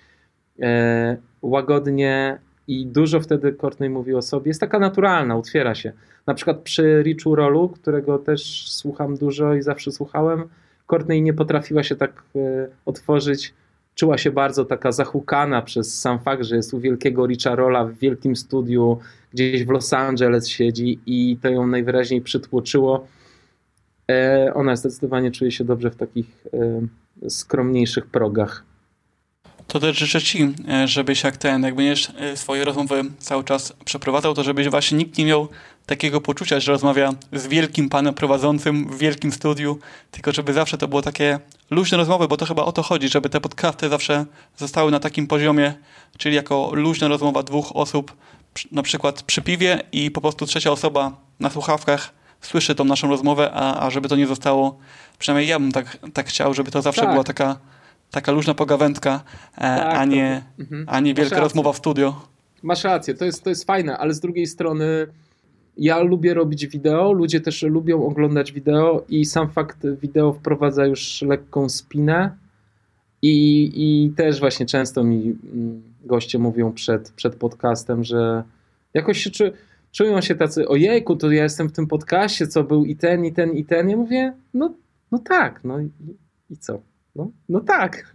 łagodnie i dużo wtedy Courtney mówi o sobie. Jest taka naturalna, otwiera się. Na przykład przy Richu Rollu, którego też słucham dużo i zawsze słuchałem, Courtney nie potrafiła się tak otworzyć. Czuła się bardzo taka zahukana przez sam fakt, że jest u wielkiego Richa Rolla w wielkim studiu, gdzieś w Los Angeles siedzi i to ją najwyraźniej przytłoczyło. Ona zdecydowanie czuje się dobrze w takich skromniejszych progach. To też życzę ci, żebyś jak będziesz swoje rozmowy cały czas przeprowadzał, to żebyś właśnie nikt nie miał takiego poczucia, że rozmawia z wielkim panem prowadzącym w wielkim studiu, tylko żeby zawsze to było takie luźne rozmowy, bo to chyba o to chodzi, żeby te podcasty zawsze zostały na takim poziomie, czyli jako luźna rozmowa dwóch osób, na przykład przy piwie i po prostu trzecia osoba na słuchawkach słyszy tą naszą rozmowę, a żeby to nie zostało, przynajmniej ja bym tak chciał, żeby to zawsze była taka luźna pogawędka, a nie wielka rozmowa w studio. Masz rację, to jest fajne, ale z drugiej strony ja lubię robić wideo, ludzie też lubią oglądać wideo i sam fakt wideo wprowadza już lekką spinę i też właśnie często mi goście mówią przed podcastem, że jakoś się czują się tacy, ojejku, to ja jestem w tym podcaście, co był i ten. Ja mówię, no tak, no i co? No tak.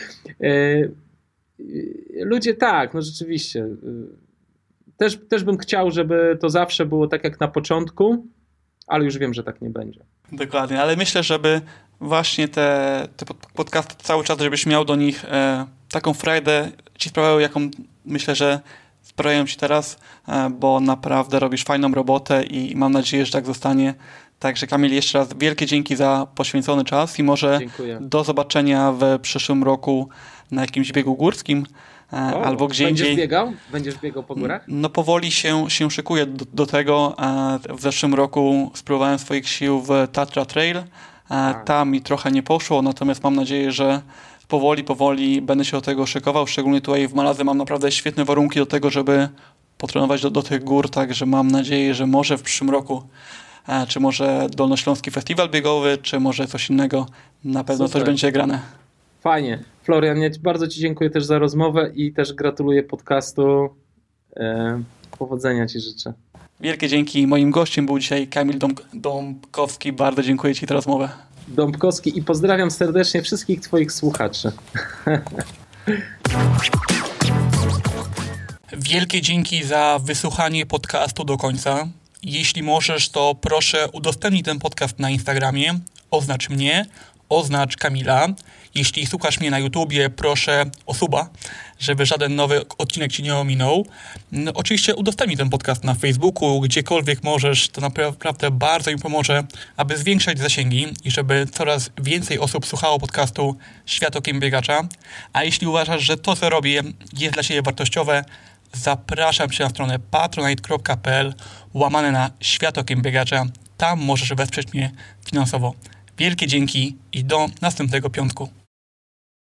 Ludzie tak, no rzeczywiście. Też bym chciał, żeby to zawsze było tak jak na początku, ale już wiem, że tak nie będzie. Dokładnie, ale myślę, żeby właśnie te podcasty cały czas, żebyś miał do nich taką frajdę ci sprawiają, jaką myślę, że sprawiają ci teraz, bo naprawdę robisz fajną robotę i mam nadzieję, że tak zostanie. Także Kamil, jeszcze raz wielkie dzięki za poświęcony czas i może do zobaczenia w przyszłym roku na jakimś biegu górskim albo gdzie indziej. Będziesz biegał po górach? No powoli się szykuję do tego. W zeszłym roku spróbowałem swoich sił w Tatra Trail. Tam mi trochę nie poszło, natomiast mam nadzieję, że powoli będę się do tego szykował. Szczególnie tutaj w Maladze mam naprawdę świetne warunki do tego, żeby potrenować do tych gór, także mam nadzieję, że może w przyszłym roku czy może Dolnośląski Festiwal Biegowy, czy może coś innego. Na pewno Super. Coś będzie grane. Fajnie. Florian, ja bardzo ci dziękuję też za rozmowę i też gratuluję podcastu. Powodzenia ci życzę. Wielkie dzięki. Moim gościem był dzisiaj Kamil Dąbkowski. Bardzo dziękuję Ci za rozmowę. Dąbkowski i pozdrawiam serdecznie wszystkich Twoich słuchaczy. Wielkie dzięki za wysłuchanie podcastu do końca. Jeśli możesz, to proszę udostępnij ten podcast na Instagramie, oznacz mnie, oznacz Kamila. Jeśli słuchasz mnie na YouTubie, proszę o suba, żeby żaden nowy odcinek Ci nie ominął. No, oczywiście udostępnij ten podcast na Facebooku, gdziekolwiek możesz. To naprawdę bardzo mi pomoże, aby zwiększać zasięgi i żeby coraz więcej osób słuchało podcastu Świat okiem biegacza. A jeśli uważasz, że to, co robię, jest dla Ciebie wartościowe, zapraszam Cię na stronę patronite.pl/Świat okiem biegacza. Tam możesz wesprzeć mnie finansowo. Wielkie dzięki i do następnego piątku.